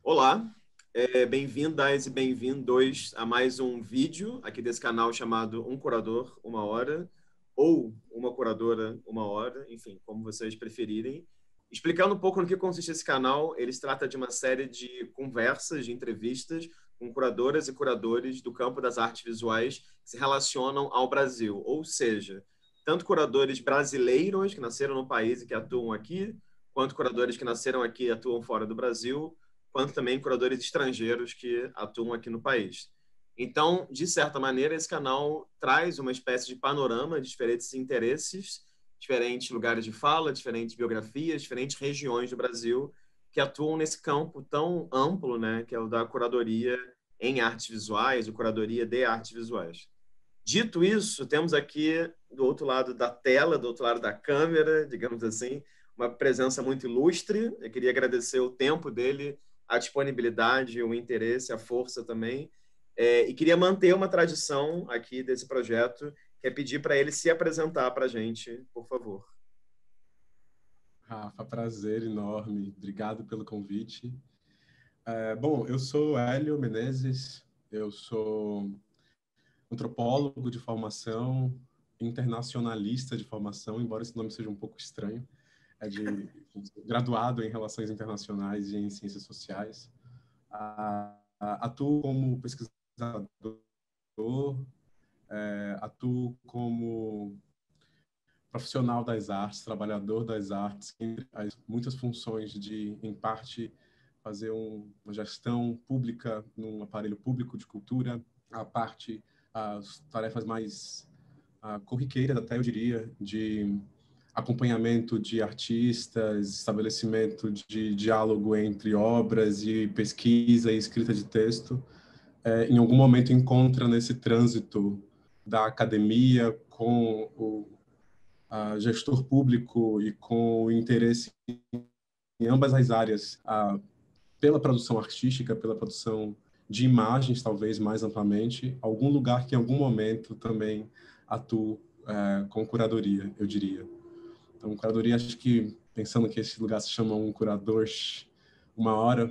Olá, bem-vindas e bem-vindos a mais um vídeo aqui desse canal chamado Um Curador, Uma Hora, ou Uma Curadora, Uma Hora, enfim, como vocês preferirem. Explicando um pouco no que consiste esse canal, ele se trata de uma série de conversas, de entrevistas com curadoras e curadores do campo das artes visuais que se relacionam ao Brasil, ou seja, tanto curadores brasileiros que nasceram no país e que atuam aqui, quanto curadores que nasceram aqui e atuam fora do Brasil, quanto também curadores estrangeiros que atuam aqui no país. Então, de certa maneira, esse canal traz uma espécie de panorama de diferentes interesses, diferentes lugares de fala, diferentes biografias, diferentes regiões do Brasil que atuam nesse campo tão amplo, né, que é o da curadoria em artes visuais, e curadoria de artes visuais. Dito isso, temos aqui do outro lado da tela, do outro lado da câmera, digamos assim, uma presença muito ilustre. Eu queria agradecer o tempo dele, a disponibilidade, o interesse, a força também. E queria manter uma tradição aqui desse projeto, que é pedir para ele se apresentar para a gente, por favor. Rafa, prazer enorme. Obrigado pelo convite. Bom, eu sou Hélio Menezes, eu sou antropólogo de formação, internacionalista de formação, embora esse nome seja um pouco estranho. Graduado em Relações Internacionais e em Ciências Sociais. Atuo como pesquisador, atuo como profissional das artes, trabalhador das artes, entre as muitas funções de, em parte, fazer uma gestão pública num aparelho público de cultura, a parte, as tarefas mais corriqueiras, até eu diria, de acompanhamento de artistas, estabelecimento de diálogo entre obras e pesquisa e escrita de texto. Em algum momento encontra nesse trânsito da academia com o gestor público e com o interesse em ambas as áreas, pela produção artística, pela produção de imagens, talvez mais amplamente, algum lugar que em algum momento também atuo com curadoria, eu diria. Então, curadoria, acho que, pensando que esse lugar se chama Um Curador, Uma Hora,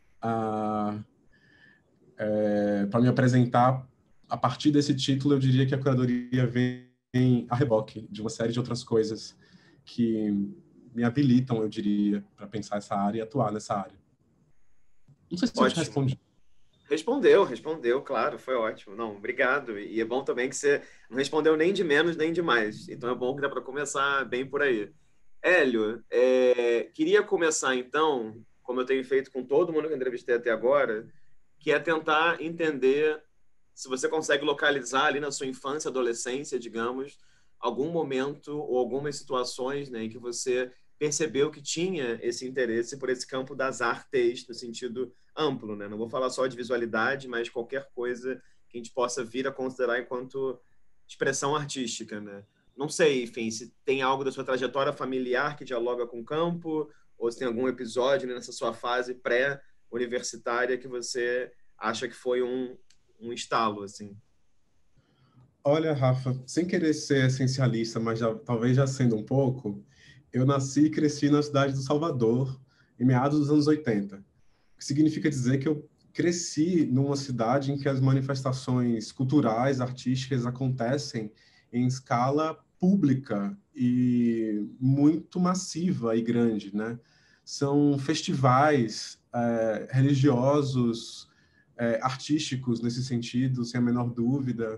para me apresentar, a partir desse título, eu diria que a curadoria vem a reboque de uma série de outras coisas que me habilitam, eu diria, para pensar essa área e atuar nessa área. Não sei se eu te Ótimo. respondi. Respondeu, claro, foi ótimo. Não, obrigado. E é bom também que você não respondeu nem de menos nem de mais. Então é bom que dá para começar bem por aí. Hélio, queria começar então, como eu tenho feito com todo mundo que eu entrevistei até agora, que é tentar entender se você consegue localizar ali na sua infância, adolescência, digamos, algum momento ou algumas situações, né, em que você percebeu que tinha esse interesse por esse campo das artes, no sentido amplo, né? Não vou falar só de visualidade, mas qualquer coisa que a gente possa vir a considerar enquanto expressão artística, né? Não sei, enfim, se tem algo da sua trajetória familiar que dialoga com o campo, ou se tem algum episódio, né, nessa sua fase pré-universitária que você acha que foi um estalo, assim. Olha, Rafa, sem querer ser essencialista, mas talvez já sendo um pouco, eu nasci e cresci na cidade do Salvador, em meados dos anos 80. O que significa dizer que eu cresci numa cidade em que as manifestações culturais, artísticas acontecem em escala pública e muito massiva e grande, né? São festivais religiosos, artísticos nesse sentido, sem a menor dúvida,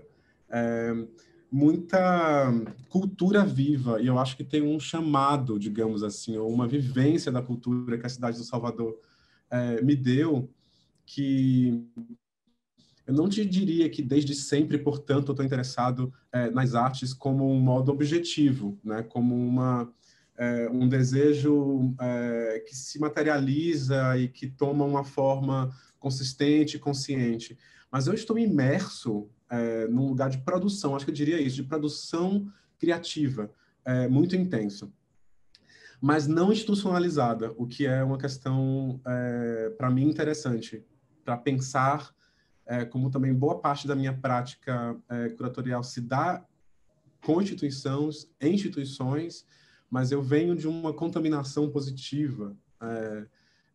muita cultura viva, e eu acho que tem um chamado, digamos assim, ou uma vivência da cultura que a cidade do Salvador me deu, que eu não te diria que desde sempre, portanto, eu estou interessado nas artes como um modo objetivo, né? Como um desejo que se materializa e que toma uma forma consistente e consciente. Mas eu estou imerso num lugar de produção, acho que eu diria isso, de produção criativa, muito intenso, mas não institucionalizada, o que é uma questão, para mim, interessante, para pensar como também boa parte da minha prática curatorial se dá com instituições, mas eu venho de uma contaminação positiva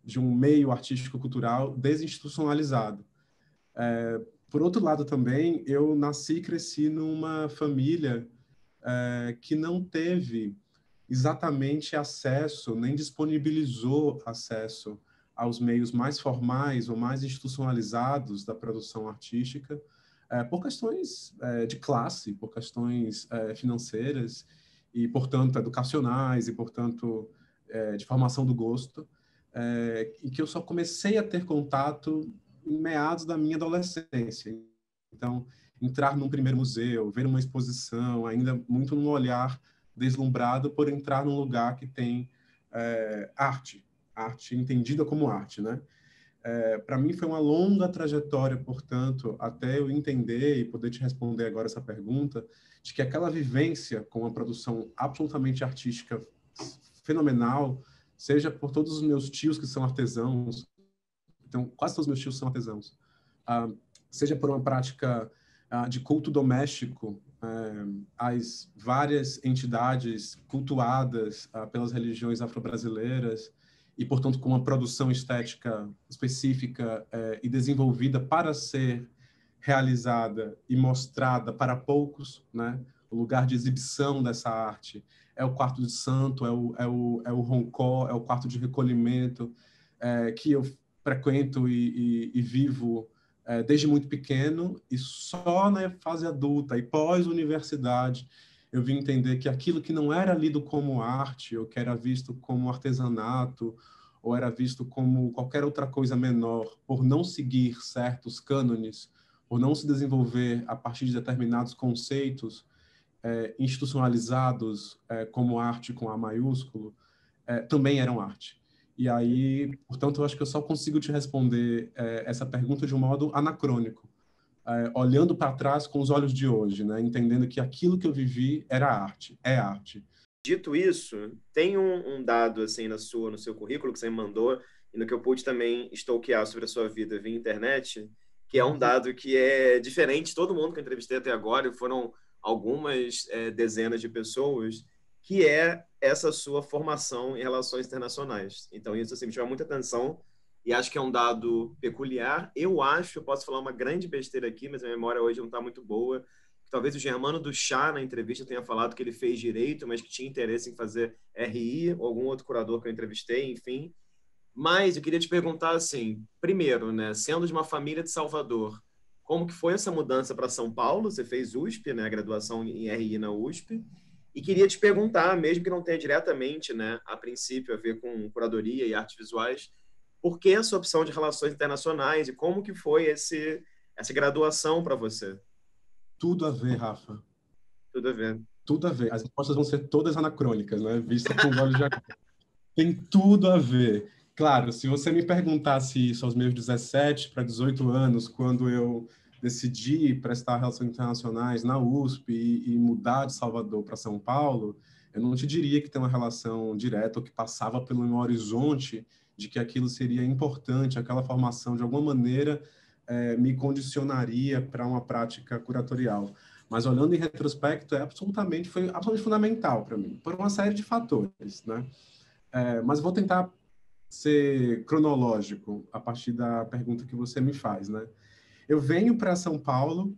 de um meio artístico-cultural desinstitucionalizado. Por outro lado, também, eu nasci e cresci numa família que não teve exatamente acesso, nem disponibilizou acesso aos meios mais formais ou mais institucionalizados da produção artística, por questões de classe, por questões financeiras e, portanto, educacionais e, portanto, de formação do gosto, e que eu só comecei a ter contato em meados da minha adolescência. Então, entrar num primeiro museu, ver uma exposição, ainda muito num olhar deslumbrado por entrar num lugar que tem arte entendida como arte, né? Para mim foi uma longa trajetória, portanto, até eu entender e poder te responder agora essa pergunta, de que aquela vivência com uma produção absolutamente artística fenomenal, seja por todos os meus tios que são artesãos, então quase todos os meus tios são artesãos, seja por uma prática de culto doméstico, as várias entidades cultuadas pelas religiões afro-brasileiras e, portanto, com uma produção estética específica e desenvolvida para ser realizada e mostrada para poucos, né? O lugar de exibição dessa arte é o quarto de santo, é o roncó, é o quarto de recolhimento, que eu frequento e vivo desde muito pequeno, e só na fase adulta e pós-universidade eu vim entender que aquilo que não era lido como arte, ou que era visto como artesanato, ou era visto como qualquer outra coisa menor, por não seguir certos cânones, por não se desenvolver a partir de determinados conceitos institucionalizados como arte com A maiúsculo, também eram arte. E aí, portanto, eu acho que eu só consigo te responder essa pergunta de um modo anacrônico, olhando para trás com os olhos de hoje, né? Entendendo que aquilo que eu vivi era arte, é arte. Dito isso, tem um dado assim no seu currículo que você me mandou e no que eu pude também stalkear sobre a sua vida via internet, que é um dado que é diferente de todo mundo que eu entrevistei até agora, e foram algumas dezenas de pessoas, que é essa sua formação em relações internacionais. Então isso assim, me chama muita atenção e acho que é um dado peculiar. Eu posso falar uma grande besteira aqui, mas a memória hoje não está muito boa. Talvez o Germano do Chá, na entrevista, tenha falado que ele fez direito, mas que tinha interesse em fazer RI, ou algum outro curador que eu entrevistei, enfim. Mas eu queria te perguntar assim, primeiro, né, sendo de uma família de Salvador, como que foi essa mudança para São Paulo? Você fez USP, né, graduação em RI na USP. E queria te perguntar, mesmo que não tenha diretamente, né, a princípio, a ver com curadoria e artes visuais, por que essa opção de relações internacionais e como que foi essa graduação para você? Tudo a ver, Rafa. Tudo a ver. Tudo a ver. As respostas vão ser todas anacrônicas, né? Vista com os olhos de agora. Tem tudo a ver. Claro, se você me perguntasse isso aos meus 17 para 18 anos, quando eu decidi prestar Relações Internacionais na USP e mudar de Salvador para São Paulo, eu não te diria que tem uma relação direta ou que passava pelo meu horizonte de que aquilo seria importante, aquela formação, de alguma maneira, me condicionaria para uma prática curatorial. Mas olhando em retrospecto, foi absolutamente fundamental para mim, por uma série de fatores, né? Mas vou tentar ser cronológico a partir da pergunta que você me faz, né? Eu venho para São Paulo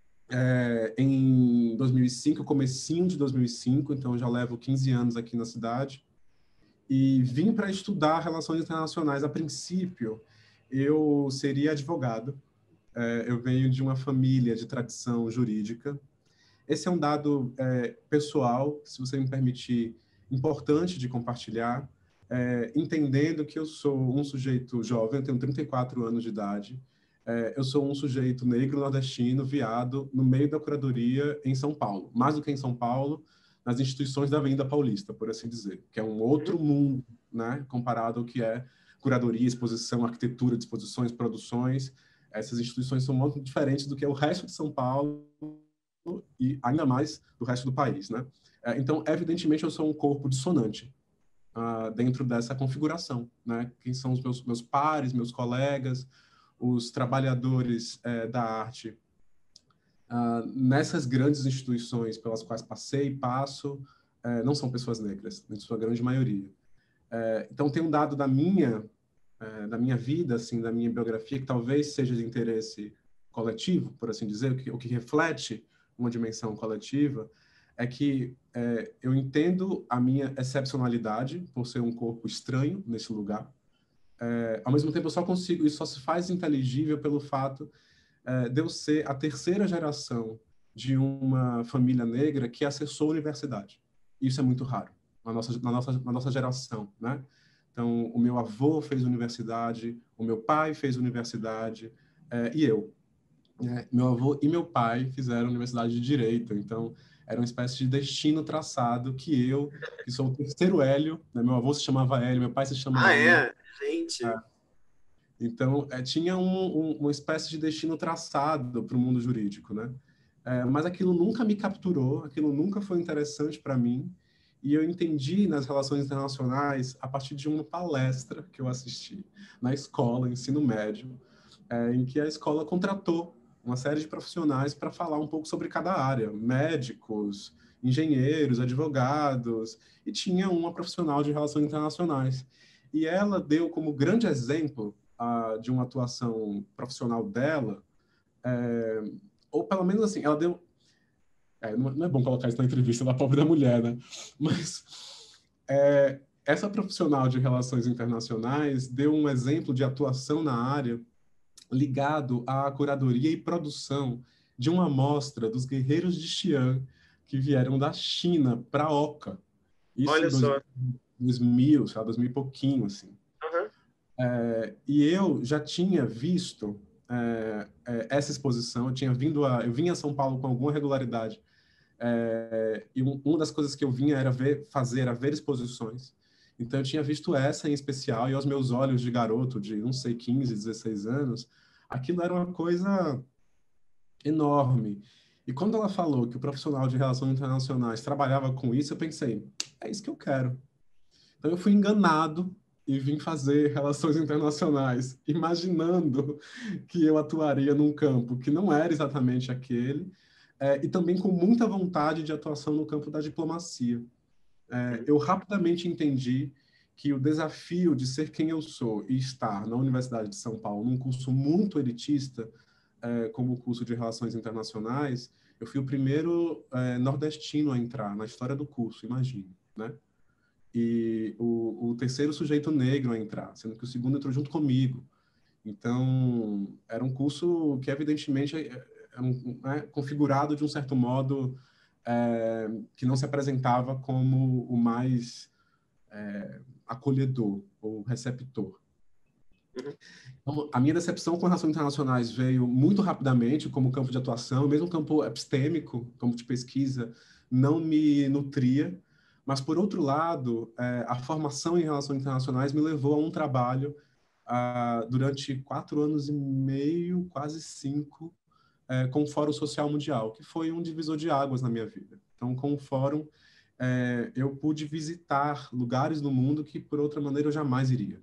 em 2005, comecinho de 2005, então já levo 15 anos aqui na cidade, e vim para estudar relações internacionais. A princípio, eu seria advogado. Eu venho de uma família de tradição jurídica. Esse é um dado pessoal, se você me permitir, importante de compartilhar, entendendo que eu sou um sujeito jovem, eu tenho 34 anos de idade, eu sou um sujeito negro nordestino, viado, no meio da curadoria em São Paulo. Mais do que em São Paulo, nas instituições da Avenida Paulista, por assim dizer, que é um outro mundo, né, comparado ao que é curadoria, exposição, arquitetura de exposições, produções. Essas instituições são muito diferentes do que é o resto de São Paulo e ainda mais do resto do país, né? Então, evidentemente, eu sou um corpo dissonante dentro dessa configuração, né? Quem são os meus pares, meus colegas, os trabalhadores da arte nessas grandes instituições pelas quais passei e passo, não são pessoas negras, em sua grande maioria. Então, tem um dado da minha da minha vida, assim, da minha biografia, que talvez seja de interesse coletivo, por assim dizer, o que reflete uma dimensão coletiva, é que eu entendo a minha excepcionalidade por ser um corpo estranho nesse lugar. Ao mesmo tempo, eu só consigo, isso só se faz inteligível pelo fato de eu ser a terceira geração de uma família negra que acessou a universidade. Isso é muito raro na nossa geração, né? Então, o meu avô fez universidade, o meu pai fez universidade, e eu. Meu avô e meu pai fizeram universidade de Direito, então era uma espécie de destino traçado que eu, que sou o terceiro Hélio, né? Meu avô se chamava Hélio, meu pai se chama Ah, Hélio. é? Gente. Então, tinha uma espécie de destino traçado para o mundo jurídico, né? Mas aquilo nunca me capturou, aquilo nunca foi interessante para mim, e eu entendi nas relações internacionais a partir de uma palestra que eu assisti na escola, ensino médio, em que a escola contratou uma série de profissionais para falar um pouco sobre cada área, médicos, engenheiros, advogados, e tinha uma profissional de relações internacionais. E ela deu como grande exemplo de uma atuação profissional dela, ou pelo menos assim, ela deu... não é bom colocar isso na entrevista da pobre da mulher, né? Mas essa profissional de relações internacionais deu um exemplo de atuação na área ligado à curadoria e produção de uma amostra dos guerreiros de Xi'an que vieram da China para a Oca. Isso em Olha só. 2000, sei lá, 2000 e pouquinho, assim. Uhum. E eu já tinha visto essa exposição, eu vinha a São Paulo com alguma regularidade, e uma das coisas que eu vinha era ver exposições. Então eu tinha visto essa em especial, e aos meus olhos de garoto, de, não sei, 15, 16 anos, aquilo era uma coisa enorme. E quando ela falou que o profissional de relações internacionais trabalhava com isso, eu pensei, é isso que eu quero. Então eu fui enganado e vim fazer relações internacionais, imaginando que eu atuaria num campo que não era exatamente aquele, e também com muita vontade de atuação no campo da diplomacia. Eu rapidamente entendi que o desafio de ser quem eu sou e estar na Universidade de São Paulo, num curso muito elitista, como o curso de Relações Internacionais, eu fui o primeiro nordestino a entrar na história do curso, imagine, né? E o terceiro sujeito negro a entrar, sendo que o segundo entrou junto comigo. Então, era um curso que, evidentemente, configurado de um certo modo que não se apresentava como o mais acolhedor ou receptor. Então, a minha decepção com relações internacionais veio muito rapidamente como campo de atuação, mesmo campo epistêmico, campo de pesquisa, não me nutria. Mas, por outro lado, a formação em relações internacionais me levou a um trabalho durante 4 anos e meio, quase 5, com o Fórum Social Mundial, que foi um divisor de águas na minha vida. Então, com o Fórum, eu pude visitar lugares no mundo que, por outra maneira, eu jamais iria.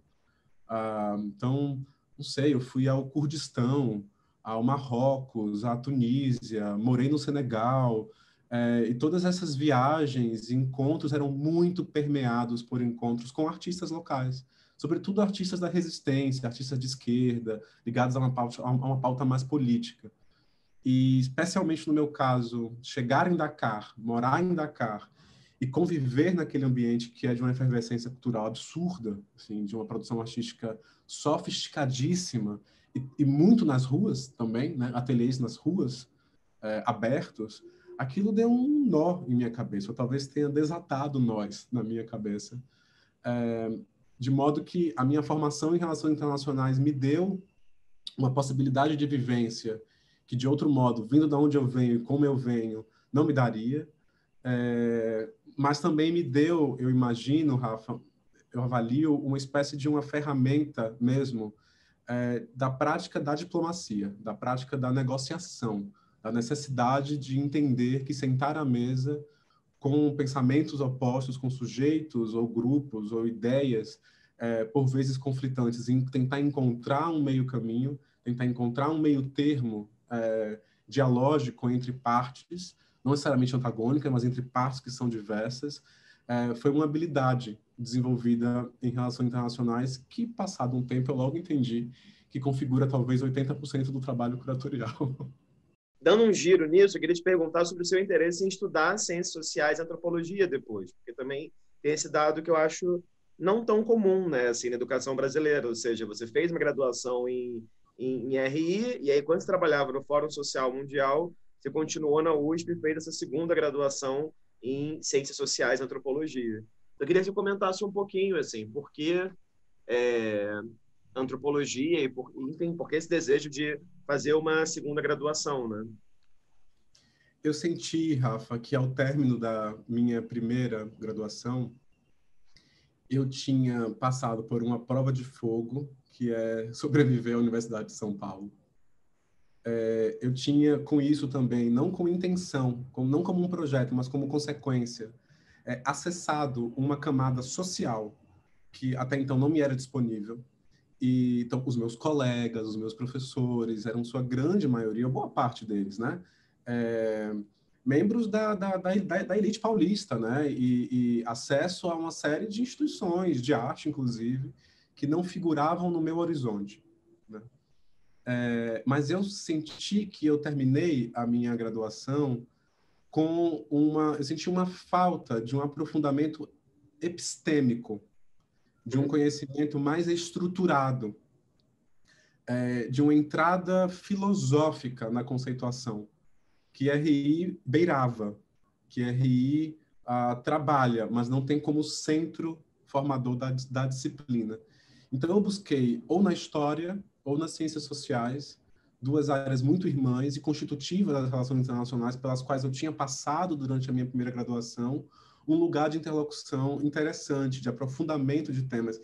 Então, não sei, eu fui ao Kurdistão, ao Marrocos, à Tunísia, morei no Senegal, e todas essas viagens e encontros eram muito permeados por encontros com artistas locais, sobretudo artistas da resistência, artistas de esquerda, ligados a uma pauta mais política. E, especialmente no meu caso, chegar em Dakar, morar em Dakar, e conviver naquele ambiente que é de uma efervescência cultural absurda, assim, de uma produção artística sofisticadíssima, e muito nas ruas também, né? Ateliês nas ruas, abertos, aquilo deu um nó em minha cabeça, ou talvez tenha desatado nós na minha cabeça, de modo que a minha formação em relações internacionais me deu uma possibilidade de vivência que, de outro modo, vindo de onde eu venho e como eu venho, não me daria, mas também me deu, eu imagino, Rafa, eu avalio uma espécie de uma ferramenta mesmo da prática da diplomacia, da prática da negociação, da necessidade de entender que sentar à mesa com pensamentos opostos, com sujeitos ou grupos ou ideias, por vezes conflitantes, em tentar encontrar um meio caminho, tentar encontrar um meio termo dialógico entre partes, não necessariamente antagônica, mas entre partes que são diversas, foi uma habilidade desenvolvida em relações internacionais, que, passado um tempo, eu logo entendi que configura talvez 80% do trabalho curatorial. Dando um giro nisso, eu queria te perguntar sobre o seu interesse em estudar ciências sociais e antropologia depois, porque também tem esse dado que eu acho não tão comum, né, assim, na educação brasileira, ou seja, você fez uma graduação em RI, e aí quando você trabalhava no Fórum Social Mundial, você continuou na USP e fez essa segunda graduação em ciências sociais e antropologia. Eu queria que você comentasse um pouquinho, assim, por que antropologia e, enfim, por que esse desejo de fazer uma segunda graduação, né? Eu senti, Rafa, que ao término da minha primeira graduação, eu tinha passado por uma prova de fogo, que é sobreviver à Universidade de São Paulo. Eu tinha com isso também, não com intenção, não como um projeto, mas como consequência, acessado uma camada social que até então não me era disponível. E então, os meus colegas, os meus professores, eram sua grande maioria, boa parte deles, né? Membros da elite paulista, né? E acesso a uma série de instituições de arte, inclusive, que não figuravam no meu horizonte, né? Mas eu senti que eu terminei a minha graduação eu senti uma falta de um aprofundamento epistêmico, de um conhecimento mais estruturado, de uma entrada filosófica na conceituação, que RI beirava, que RI trabalha, mas não tem como centro formador da disciplina. Então, eu busquei, ou na história, ou nas ciências sociais, duas áreas muito irmãs e constitutivas das relações internacionais, pelas quais eu tinha passado durante a minha primeira graduação, um lugar de interlocução interessante, de aprofundamento de temas.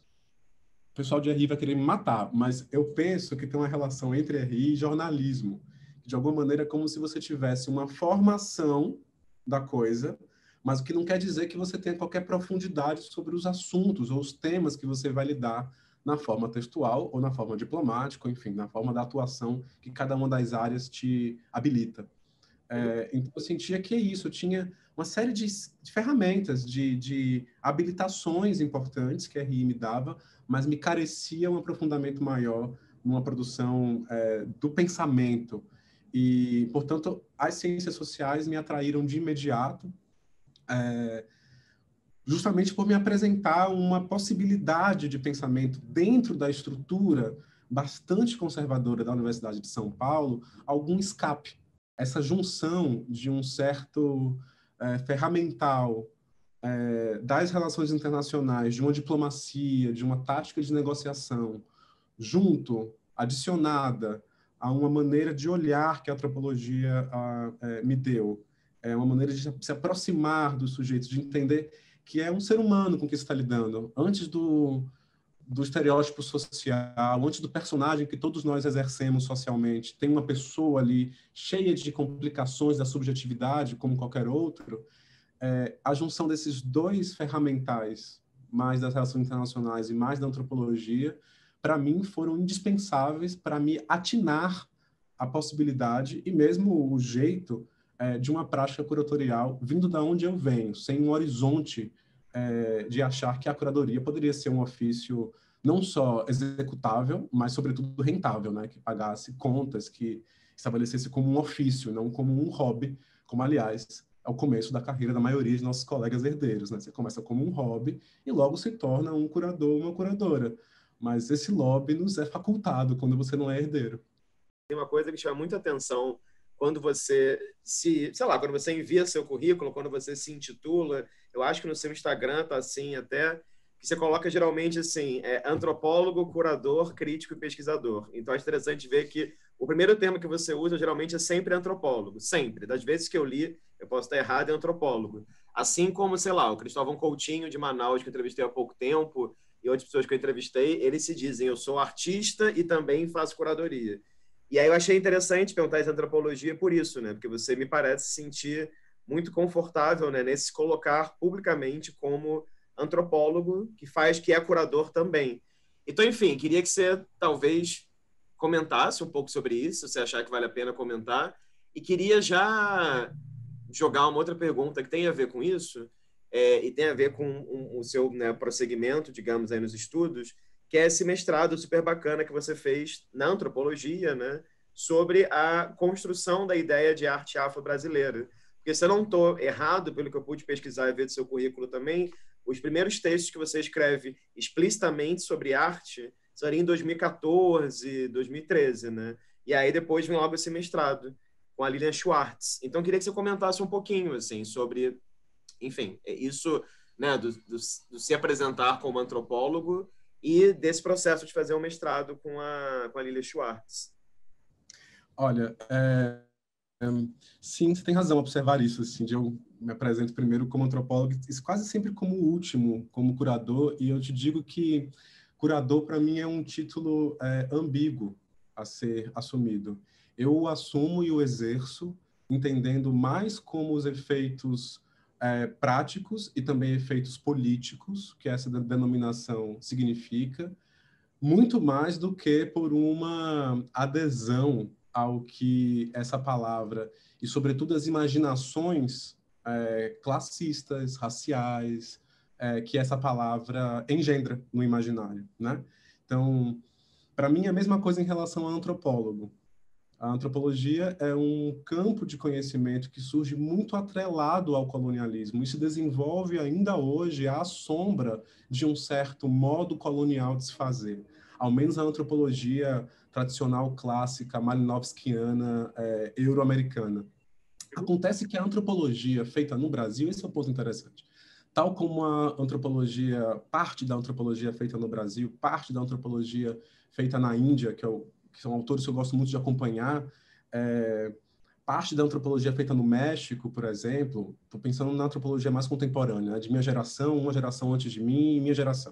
O pessoal de RI vai querer me matar, mas eu penso que tem uma relação entre RI e jornalismo. De alguma maneira, é como se você tivesse uma formação da coisa, mas o que não quer dizer que você tenha qualquer profundidade sobre os assuntos ou os temas que você vai lidar na forma textual ou na forma diplomática, enfim, na forma da atuação que cada uma das áreas te habilita. Então, eu sentia que é isso, eu tinha uma série de ferramentas, de habilitações importantes que a RI me dava, mas me carecia um aprofundamento maior numa produção do pensamento. E, portanto, as ciências sociais me atraíram de imediato, justamente por me apresentar uma possibilidade de pensamento dentro da estrutura bastante conservadora da Universidade de São Paulo, algum escape. Essa junção de um certo ferramental das relações internacionais, de uma diplomacia, de uma tática de negociação, adicionada a uma maneira de olhar que a antropologia me deu, uma maneira de se aproximar dos sujeitos, de entender que é um ser humano com que você está lidando, antes do estereótipo social, antes do personagem que todos nós exercemos socialmente, tem uma pessoa ali cheia de complicações da subjetividade, como qualquer outro. A junção desses dois ferramentais, mais das relações internacionais e mais da antropologia, para mim foram indispensáveis para me atinar a possibilidade e mesmo o jeito de uma prática curatorial vindo da onde eu venho, sem um horizonte de achar que a curadoria poderia ser um ofício não só executável, mas sobretudo rentável, né? Que pagasse contas, que estabelecesse como um ofício, não como um hobby, como aliás é o começo da carreira da maioria de nossos colegas herdeiros, né? Você começa como um hobby e logo se torna um curador, uma curadora. Mas esse lobby nos é facultado quando você não é herdeiro. Tem uma coisa que chama muita atenção quando você sei lá, quando você envia seu currículo, quando você se intitula, eu acho que no seu Instagram tá assim até, que você coloca geralmente assim, antropólogo, curador, crítico e pesquisador. Então é interessante ver que o primeiro termo que você usa geralmente é sempre antropólogo, sempre. Das vezes que eu li, eu posso estar errado, é antropólogo. Assim como, sei lá, o Cristóvão Coutinho de Manaus, que eu entrevistei há pouco tempo, e outras pessoas que eu entrevistei, eles se dizem, eu sou artista e também faço curadoria. E aí eu achei interessante perguntar essa antropologia por isso, né? Porque você me parece sentir muito confortável, né, nesse se colocar publicamente como antropólogo que é curador também. Então, enfim, queria que você talvez comentasse um pouco sobre isso, se você achar que vale a pena comentar. E queria já jogar uma outra pergunta que tem a ver com isso, e tem a ver com o seu, né, prosseguimento, digamos, aí nos estudos, que é esse mestrado super bacana que você fez na antropologia, né, sobre a construção da ideia de arte afro-brasileira. Porque se eu não estou errado, pelo que eu pude pesquisar e ver do seu currículo também, os primeiros textos que você escreve explicitamente sobre arte seriam em 2014, 2013, né? E aí depois vem logo esse mestrado com a Lilian Schwartz. Então, queria que você comentasse um pouquinho, assim, sobre, enfim, isso, né, do se apresentar como antropólogo e desse processo de fazer um mestrado com a Lilian Schwartz. Olha, sim, você tem razão ao observar isso, assim, de eu me apresento primeiro como antropólogo, e quase sempre como último, como curador, e eu te digo que curador, para mim, é um título ambíguo a ser assumido. Eu o assumo e o exerço, entendendo mais como os efeitos práticos e também efeitos políticos, que essa denominação significa, muito mais do que por uma adesão ao que essa palavra, e sobretudo as imaginações classistas, raciais, que essa palavra engendra no imaginário, né? Então, para mim, é a mesma coisa em relação ao antropólogo. A antropologia é um campo de conhecimento que surge muito atrelado ao colonialismo e se desenvolve ainda hoje à sombra de um certo modo colonial de se fazer. Ao menos a antropologia tradicional, clássica, malinowskiana, euro-americana. Acontece que a antropologia feita no Brasil, esse é um ponto interessante, tal como a antropologia, parte da antropologia feita no Brasil, parte da antropologia feita na Índia, que são autores que eu gosto muito de acompanhar, parte da antropologia feita no México, por exemplo, estou pensando na antropologia mais contemporânea, né, de minha geração, uma geração antes de mim e minha geração.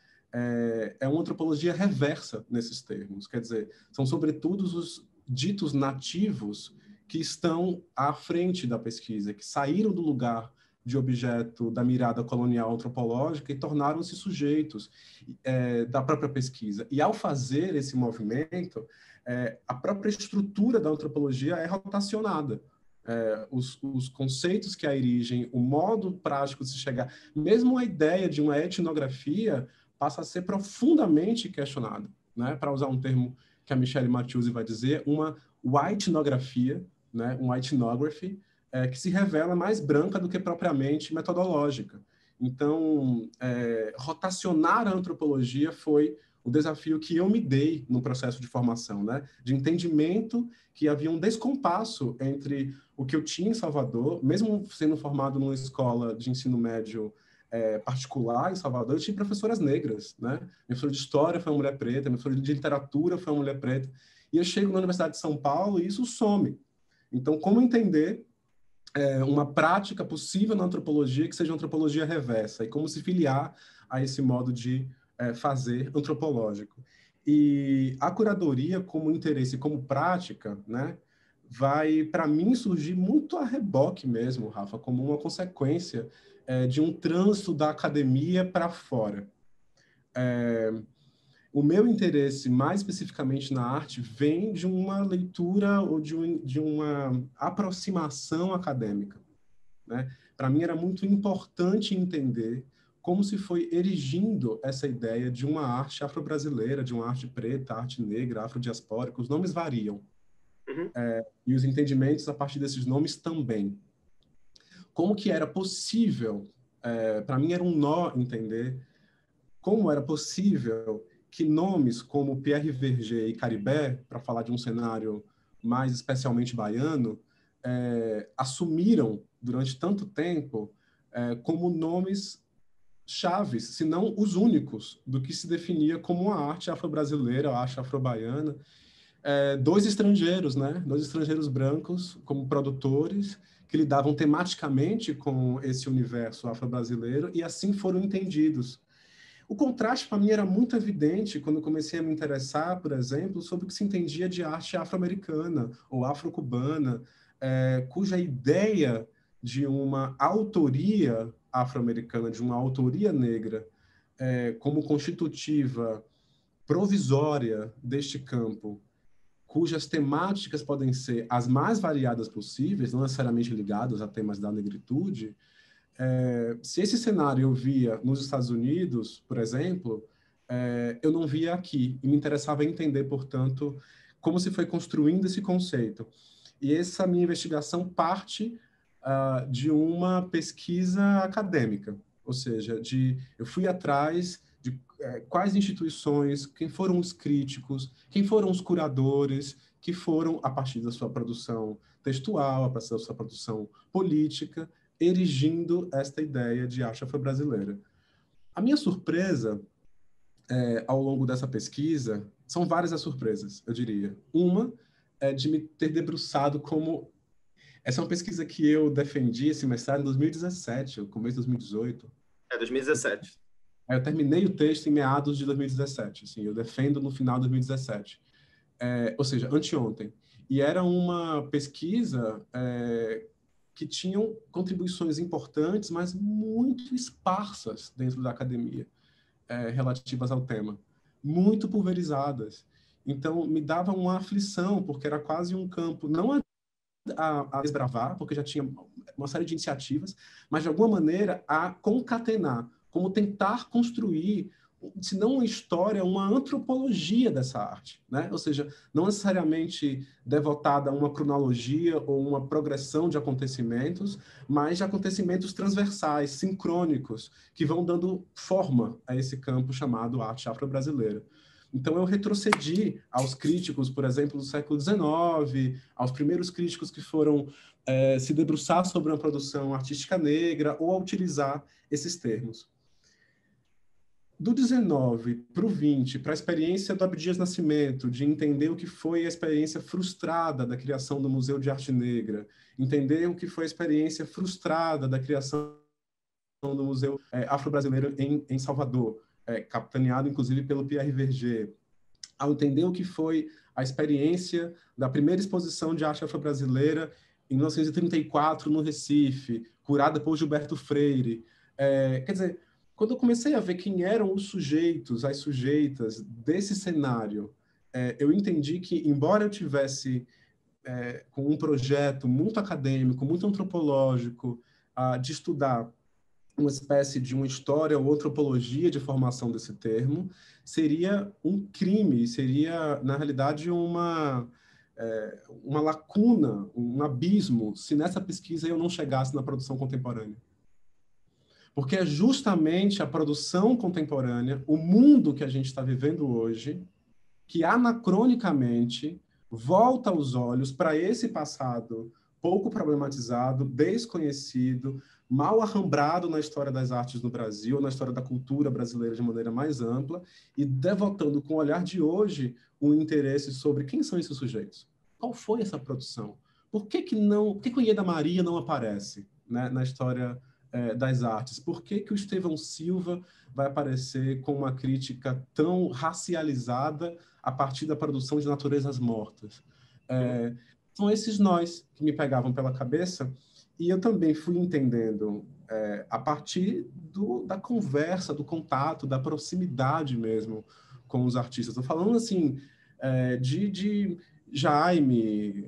É uma antropologia reversa nesses termos, quer dizer, são sobretudo os ditos nativos que estão à frente da pesquisa, que saíram do lugar de objeto da mirada colonial antropológica e tornaram-se sujeitos da própria pesquisa. E ao fazer esse movimento, a própria estrutura da antropologia é rotacionada. Os conceitos que a erigem, o modo prático de se chegar, mesmo a ideia de uma etnografia passa a ser profundamente questionado, né? Para usar um termo que a Michelle Mathieusi vai dizer, uma whitenografia, né? Um whitenography, que se revela mais branca do que propriamente metodológica. Então, rotacionar a antropologia foi o desafio que eu me dei no processo de formação, né? De entendimento que havia um descompasso entre o que eu tinha em Salvador, mesmo sendo formado numa escola de ensino médio particular em Salvador, eu tive professoras negras, né? Minha professora de história foi uma mulher preta, minha professora de literatura foi uma mulher preta, e eu chego na Universidade de São Paulo e isso some. Então, como entender uma prática possível na antropologia que seja uma antropologia reversa, e como se filiar a esse modo de fazer antropológico? E a curadoria como interesse, como prática, né, vai, para mim, surgir muito a reboque mesmo, Rafa, como uma consequência de um trânsito da academia para fora. O meu interesse, mais especificamente na arte, vem de uma leitura ou de uma aproximação acadêmica, né? Para mim era muito importante entender como se foi erigindo essa ideia de uma arte afro-brasileira, de uma arte preta, arte negra, afrodiaspórica. Os nomes variam. Uhum. E os entendimentos a partir desses nomes também. Como que era possível, para mim era um nó entender como era possível que nomes como Pierre Verger e Caribé, para falar de um cenário mais especialmente baiano, assumiram durante tanto tempo como nomes chaves, se não os únicos, do que se definia como a arte afro-brasileira, a arte afro-baiana. Dois estrangeiros, né? Dois estrangeiros brancos como produtores que lidavam tematicamente com esse universo afro-brasileiro e assim foram entendidos. O contraste para mim era muito evidente quando eu comecei a me interessar, por exemplo, sobre o que se entendia de arte afro-americana ou afro-cubana, cuja ideia de uma autoria afro-americana, de uma autoria negra, como constitutiva provisória deste campo, cujas temáticas podem ser as mais variadas possíveis, não necessariamente ligadas a temas da negritude, Se esse cenário eu via nos Estados Unidos, por exemplo, eu não via aqui. E me interessava entender, portanto, como se foi construindo esse conceito. E essa minha investigação parte de uma pesquisa acadêmica, ou seja, eu fui atrás de quais instituições, quem foram os críticos, quem foram os curadores, que foram, a partir da sua produção textual, a partir da sua produção política, erigindo esta ideia de arte afro-brasileira. A minha surpresa, ao longo dessa pesquisa, são várias as surpresas, eu diria. Uma é de me ter debruçado como... Essa é uma pesquisa que eu defendi, esse mestrado, em 2017, no começo de 2018. 2017. Eu terminei o texto em meados de 2017, assim, eu defendo no final de 2017. Ou seja, anteontem. E era uma pesquisa que tinham contribuições importantes, mas muito esparsas dentro da academia, relativas ao tema, muito pulverizadas. Então, me dava uma aflição, porque era quase um campo, não a desbravar, porque já tinha uma série de iniciativas, mas, de alguma maneira, a concatenar, como tentar construir, se não uma história, uma antropologia dessa arte, né? Ou seja, não necessariamente devotada a uma cronologia ou uma progressão de acontecimentos, mas de acontecimentos transversais, sincrônicos, que vão dando forma a esse campo chamado arte afro-brasileira. Então, eu retrocedi aos críticos, por exemplo, do século XIX, aos primeiros críticos que foram se debruçar sobre uma produção artística negra ou a utilizar esses termos. Do 19 para o 20, para a experiência do Abdias Nascimento, de entender o que foi a experiência frustrada da criação do Museu de Arte Negra, entender o que foi a experiência frustrada da criação do Museu Afro-Brasileiro em Salvador, capitaneado, inclusive, pelo Pierre Verger, ao entender o que foi a experiência da primeira exposição de arte afro-brasileira em 1934, no Recife, curada por Gilberto Freire. Quer dizer, quando eu comecei a ver quem eram os sujeitos, as sujeitas desse cenário, eu entendi que, embora eu tivesse com um projeto muito acadêmico, muito antropológico, de estudar uma espécie de uma história ou antropologia de formação desse termo, seria um crime, seria, na realidade, uma lacuna, um abismo, se nessa pesquisa eu não chegasse na produção contemporânea. Porque é justamente a produção contemporânea, o mundo que a gente está vivendo hoje, que anacronicamente volta os olhos para esse passado pouco problematizado, desconhecido, mal arrambrado na história das artes no Brasil, na história da cultura brasileira de maneira mais ampla, e devotando com o olhar de hoje um interesse sobre quem são esses sujeitos. Qual foi essa produção? Por que o Ieda Maria não aparece, né, na história das artes? Por que o Estevão Silva vai aparecer com uma crítica tão racializada a partir da produção de naturezas mortas? São esses nós que me pegavam pela cabeça, e eu também fui entendendo, a partir da conversa, do contato, da proximidade mesmo com os artistas. Estou falando, assim, de Jaime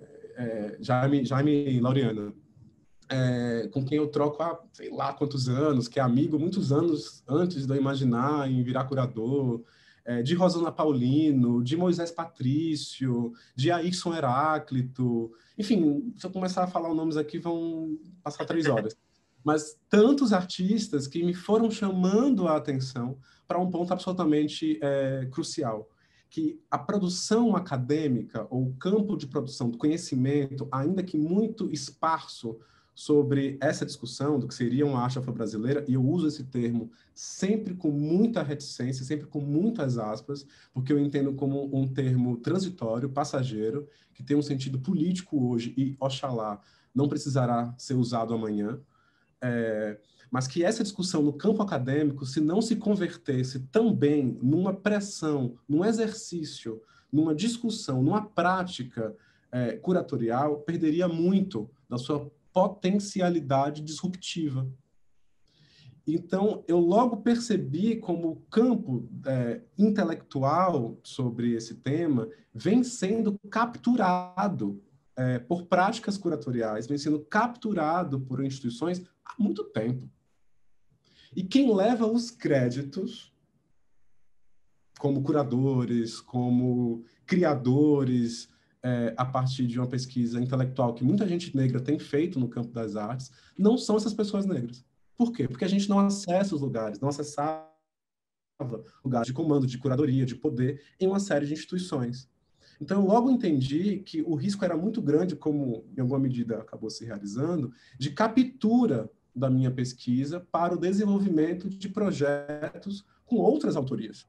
Laureano, com quem eu troco há sei lá quantos anos, que é amigo muitos anos antes de eu imaginar em virar curador, de Rosana Paulino, de Moisés Patrício, de Ayrson Heráclito. Enfim, se eu começar a falar os nomes aqui, vão passar 3 horas. Mas tantos artistas que me foram chamando a atenção para um ponto absolutamente crucial, que a produção acadêmica, ou o campo de produção do conhecimento, ainda que muito esparso sobre essa discussão do que seria uma arte afro-brasileira, e eu uso esse termo sempre com muita reticência, sempre com muitas aspas, porque eu entendo como um termo transitório, passageiro, que tem um sentido político hoje e, oxalá, não precisará ser usado amanhã, mas que essa discussão no campo acadêmico, se não se convertesse também numa pressão, num exercício, numa discussão, numa prática curatorial, perderia muito da sua potencialidade disruptiva. Então, eu logo percebi como o campo intelectual sobre esse tema vem sendo capturado por práticas curatoriais, vem sendo capturado por instituições há muito tempo. E quem leva os créditos, como curadores, como criadores, a partir de uma pesquisa intelectual que muita gente negra tem feito no campo das artes, não são essas pessoas negras. Por quê? Porque a gente não acessa os lugares, não acessava lugares de comando, de curadoria, de poder em uma série de instituições. Então, eu logo entendi que o risco era muito grande, como em alguma medida acabou se realizando, de captura da minha pesquisa para o desenvolvimento de projetos com outras autorias,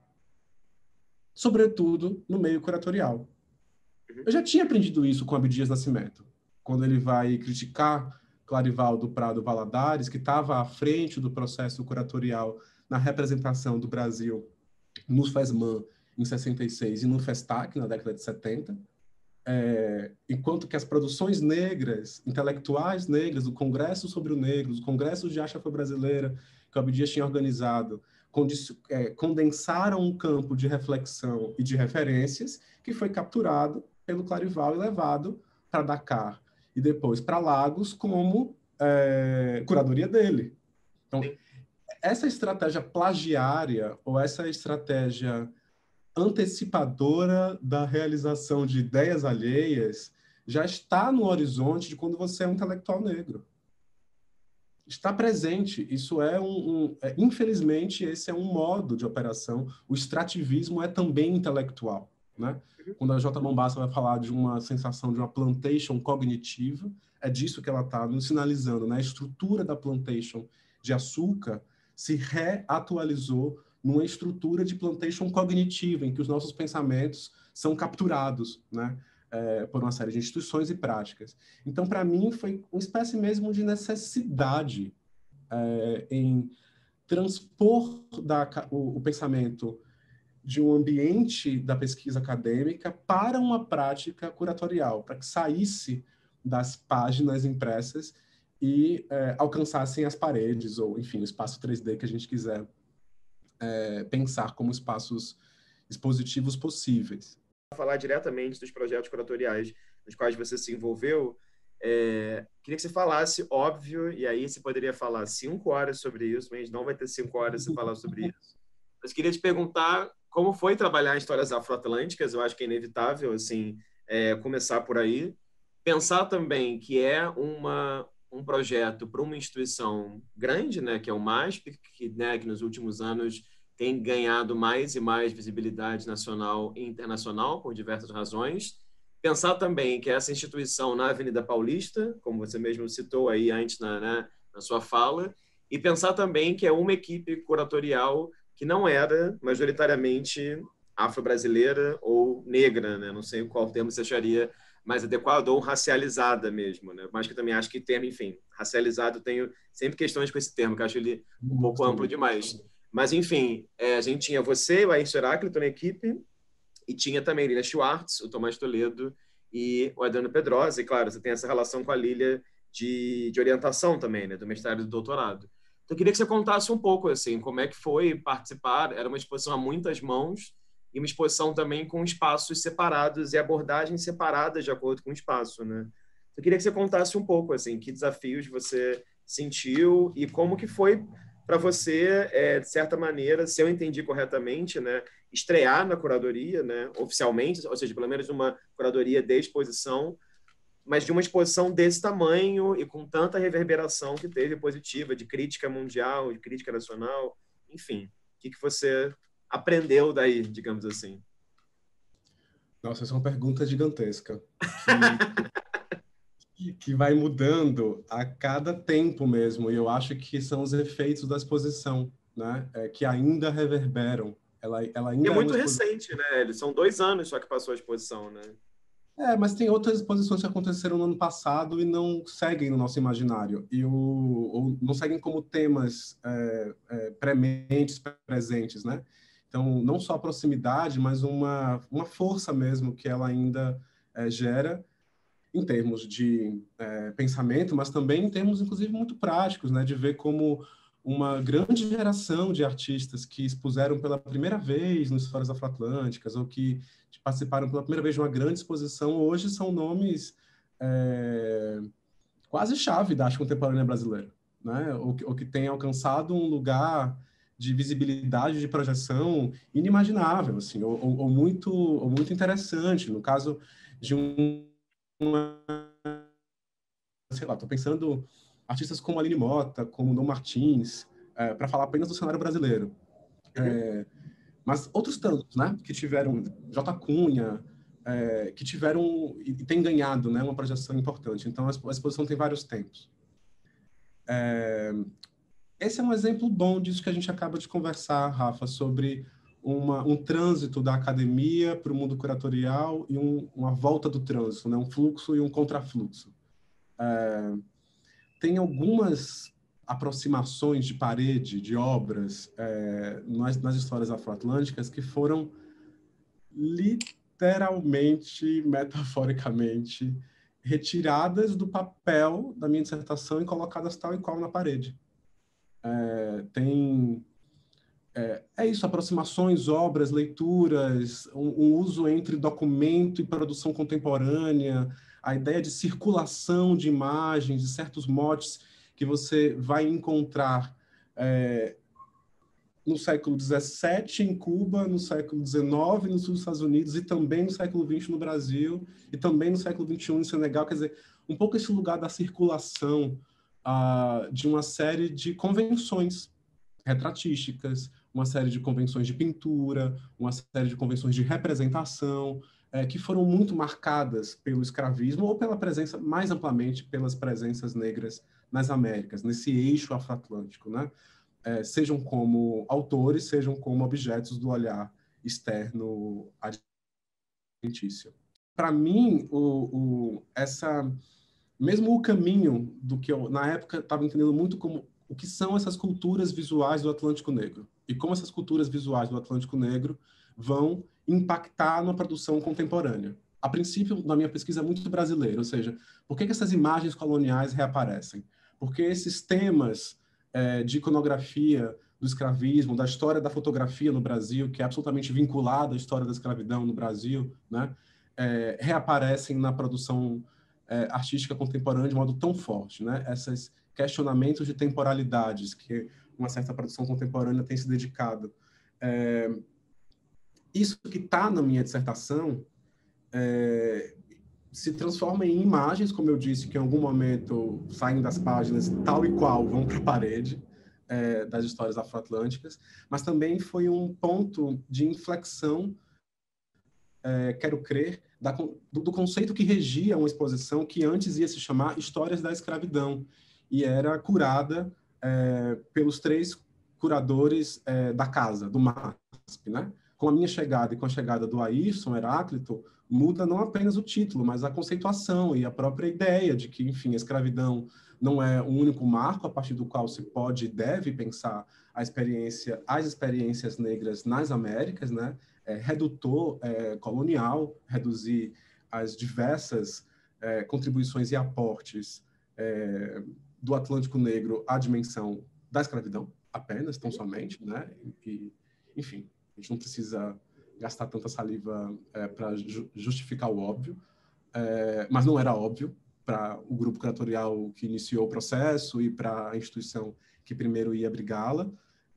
sobretudo no meio curatorial. Eu já tinha aprendido isso com Abdias Nascimento, quando ele vai criticar Clarivaldo Prado Valadares, que estava à frente do processo curatorial na representação do Brasil no FESMAN em 66 e no FESTAC na década de 70, enquanto que as produções negras, intelectuais negras, o Congresso sobre o Negro, os congressos de arte afro-brasileira que o Abdias tinha organizado, condensaram um campo de reflexão e de referências que foi capturado pelo Clarival e levado para Dakar e depois para Lagos como curadoria dele. Então, essa estratégia plagiária ou essa estratégia antecipadora da realização de ideias alheias já está no horizonte de quando você é um intelectual negro. Está presente. Isso infelizmente, esse é um modo de operação. O extrativismo é também intelectual, né? Quando a J. Mombassa vai falar de uma sensação de uma plantation cognitiva, é disso que ela está nos sinalizando, né? A estrutura da plantation de açúcar se reatualizou numa estrutura de plantation cognitiva, em que os nossos pensamentos são capturados, né? Por uma série de instituições e práticas. Então, para mim, foi uma espécie mesmo de necessidade em transpor o pensamento de um ambiente da pesquisa acadêmica para uma prática curatorial, para que saísse das páginas impressas e alcançassem as paredes, ou, enfim, o espaço 3D que a gente quiser pensar como espaços expositivos possíveis. Falar diretamente dos projetos curatoriais nos quais você se envolveu, queria que você falasse, óbvio, e aí você poderia falar 5 horas sobre isso, mas a gente não vai ter 5 horas para falar sobre isso. Mas queria te perguntar como foi trabalhar em histórias afroatlânticas, eu acho que é inevitável, assim, começar por aí. Pensar também que é um projeto para uma instituição grande, né, que é o MASP, que nos últimos anos tem ganhado mais e mais visibilidade nacional e internacional por diversas razões. Pensar também que essa instituição na Avenida Paulista, como você mesmo citou aí antes na sua fala, e pensar também que é uma equipe curatorial que não era majoritariamente afro-brasileira ou negra, né? Não sei qual termo você acharia mais adequado, ou racializada mesmo, né? Mas que eu também acho que termo, enfim, racializado, tenho sempre questões com esse termo, que eu acho ele um pouco amplo demais. Mas, enfim, a gente tinha você, o Aécio Heráclito na equipe, e tinha também Lília Schwartz, o Tomás Toledo e o Adriano Pedrosa. E, claro, você tem essa relação com a Lília de orientação também, né, do mestrado e do doutorado. Então, eu queria que você contasse um pouco, assim, como é que foi participar. Era uma exposição a muitas mãos e uma exposição também com espaços separados e abordagens separadas de acordo com o espaço, né? Eu queria que você contasse um pouco, assim, que desafios você sentiu e como que foi para você, de certa maneira, se eu entendi corretamente, né, estrear na curadoria, né, oficialmente, ou seja, pelo menos uma curadoria de exposição, mas de uma exposição desse tamanho e com tanta reverberação que teve positiva, de crítica mundial, de crítica nacional, enfim. O que você aprendeu daí, digamos assim? Nossa, essa é uma pergunta gigantesca. Que vai mudando a cada tempo mesmo, e eu acho que são os efeitos da exposição, né? Que ainda reverberam. Ela E é ainda é uma muito exposição. recente, né? Eles são 2 anos só que passou a exposição, né? Mas tem outras exposições que aconteceram no ano passado e não seguem no nosso imaginário, ou não seguem como temas prementes, presentes, né? Então, não só a proximidade, mas uma força mesmo que ela ainda gera, em termos de pensamento, mas também em termos, inclusive, muito práticos, né? De ver como uma grande geração de artistas que expuseram pela primeira vez nas histórias afroatlânticas ou que participaram pela primeira vez de uma grande exposição, hoje são nomes quase chave da arte contemporânea brasileira, né? Ou que tem alcançado um lugar de visibilidade, de projeção inimaginável, assim, ou muito interessante. No caso de sei lá, estou pensando artistas como Aline Mota, como Dom Martins, para falar apenas do cenário brasileiro. Mas outros tantos, né, que tiveram, J. Cunha, que tiveram e têm ganhado, né, uma projeção importante. Então, a exposição tem vários tempos. Esse é um exemplo bom disso que a gente acaba de conversar, Rafa, sobre um trânsito da academia para o mundo curatorial e uma volta do trânsito, né, um fluxo e um contrafluxo. Tem algumas aproximações de parede, de obras, nas histórias afroatlânticas que foram literalmente, metaforicamente, retiradas do papel da minha dissertação e colocadas tal e qual na parede. É isso, aproximações, obras, leituras, um uso entre documento e produção contemporânea, a ideia de circulação de imagens, de certos motes que você vai encontrar no século XVII em Cuba, no século XIX no sul dos Estados Unidos e também no século XX no Brasil e também no século XXI no Senegal. Quer dizer, um pouco esse lugar da circulação de uma série de convenções retratísticas, uma série de convenções de pintura, uma série de convenções de representação, que foram muito marcadas pelo escravismo ou pela presença, mais amplamente, pelas presenças negras nas Américas, nesse eixo afroatlântico, né? Sejam como autores, sejam como objetos do olhar externo adventício. Para mim, mesmo o caminho do que eu, na época, estava entendendo muito como o que são essas culturas visuais do Atlântico Negro e como essas culturas visuais do Atlântico Negro vão impactar na produção contemporânea. A princípio, na minha pesquisa, é muito brasileira, ou seja, por que essas imagens coloniais reaparecem? Porque esses temas de iconografia do escravismo, da história da fotografia no Brasil, que é absolutamente vinculada à história da escravidão no Brasil, né, reaparecem na produção artística contemporânea de modo tão forte, né? Esses questionamentos de temporalidades que uma certa produção contemporânea tem se dedicado. Isso que está na minha dissertação se transforma em imagens, como eu disse, que em algum momento saem das páginas tal e qual vão para a parede das histórias afroatlânticas, mas também foi um ponto de inflexão, quero crer, do conceito que regia uma exposição que antes ia se chamar Histórias da Escravidão, e era curada pelos 3 curadores da casa, do MASP, né? Com a minha chegada e com a chegada do Ayrson Heráclito, muda não apenas o título, mas a conceituação e a própria ideia de que, enfim, a escravidão não é o único marco a partir do qual se pode e deve pensar as experiências negras nas Américas, né? Redutor colonial, reduzir as diversas contribuições e aportes do Atlântico Negro à dimensão da escravidão, apenas, tão somente, né? E, enfim, a gente não precisa gastar tanta saliva para justificar o óbvio, mas não era óbvio para o grupo curatorial que iniciou o processo e para a instituição que primeiro ia abrigá-la.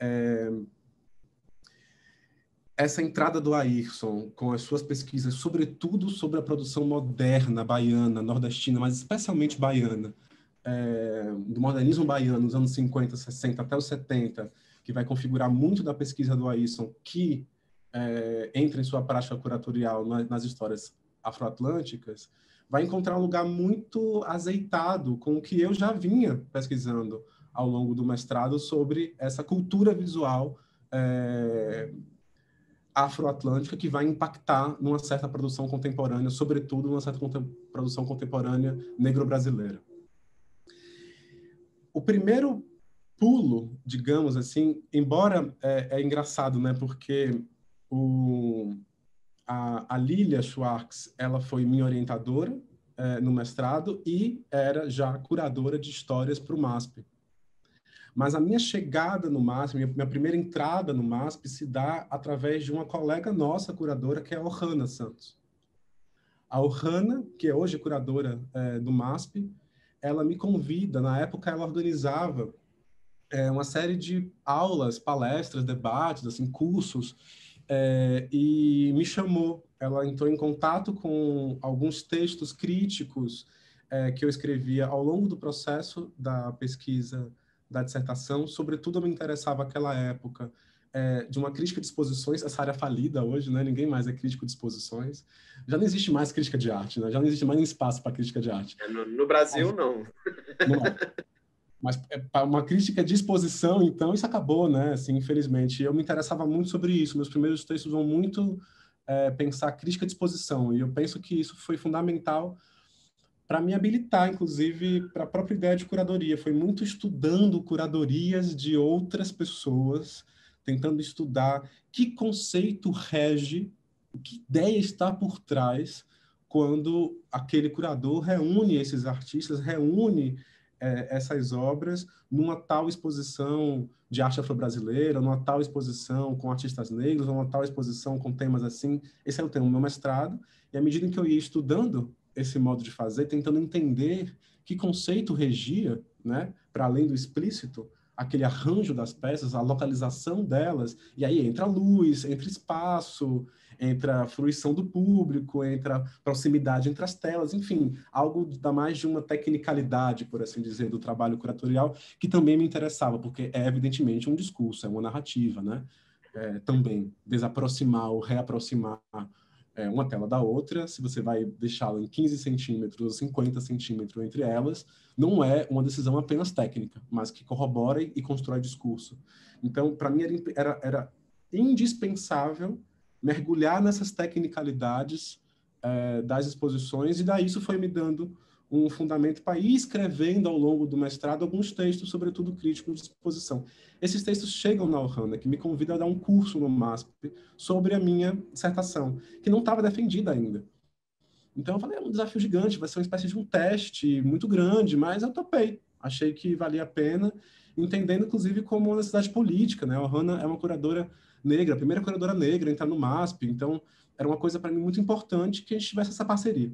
Essa entrada do Ayrson, com as suas pesquisas, sobretudo sobre a produção moderna baiana, nordestina, mas especialmente baiana, do modernismo baiano, nos anos 50, 60 até os 70, que vai configurar muito da pesquisa do Ayrson, que entra em sua prática curatorial nas histórias afroatlânticas, vai encontrar um lugar muito azeitado com o que eu já vinha pesquisando ao longo do mestrado sobre essa cultura visual afroatlântica que vai impactar numa certa produção contemporânea, sobretudo numa certa produção contemporânea negro-brasileira. O primeiro pulo, digamos assim, embora é engraçado, né, porque a Lília Schwartz, ela foi minha orientadora no mestrado e era já curadora de histórias para o MASP. Mas a minha chegada no MASP, minha primeira entrada no MASP se dá através de uma colega nossa curadora, que é a Ohana Santos. A Ohana, que é hoje curadora do MASP, ela me convida, na época ela organizava uma série de aulas, palestras, debates, assim, cursos, e me chamou. Ela entrou em contato com alguns textos críticos que eu escrevia ao longo do processo da pesquisa da dissertação. Sobretudo, eu me interessava naquela época de uma crítica de exposições, essa área falida hoje, né? Ninguém mais é crítico de exposições. Já não existe mais crítica de arte, né? Já não existe mais espaço para crítica de arte. No Brasil, não. Não é. Mas para uma crítica de exposição, então, isso acabou, né? Assim, infelizmente. Eu me interessava muito sobre isso. Meus primeiros textos vão muito pensar crítica de exposição. E eu penso que isso foi fundamental para me habilitar, inclusive, para a própria ideia de curadoria. Foi muito estudando curadorias de outras pessoas, tentando estudar que conceito rege, que ideia está por trás quando aquele curador reúne esses artistas, reúne essas obras numa tal exposição de arte afro-brasileira, numa tal exposição com artistas negros, numa tal exposição com temas assim. Esse é o tema do meu mestrado. E à medida em que eu ia estudando esse modo de fazer, tentando entender que conceito regia, né, para além do explícito, aquele arranjo das peças, a localização delas, e aí entra luz, entra espaço, entra a fruição do público, entra a proximidade entre as telas, enfim, algo da mais de uma tecnicalidade, por assim dizer, do trabalho curatorial, que também me interessava, porque é evidentemente um discurso, é uma narrativa, né? Também desaproximar ou reaproximar uma tela da outra, se você vai deixá-la em 15 centímetros ou 50 centímetros entre elas, não é uma decisão apenas técnica, mas que corrobora e constrói discurso. Então, para mim, era indispensável mergulhar nessas tecnicalidades das exposições, e daí isso foi me dando um fundamento para ir escrevendo ao longo do mestrado alguns textos, sobretudo críticos de exposição. Esses textos chegam na Ohana, que me convida a dar um curso no MASP sobre a minha dissertação, que não estava defendida ainda. Então eu falei, é um desafio gigante, vai ser uma espécie de um teste muito grande, mas eu topei. Achei que valia a pena, entendendo inclusive como uma necessidade política, né? A Ohana é uma curadora negra, a primeira curadora negra a entrar no MASP, então era uma coisa para mim muito importante que a gente tivesse essa parceria.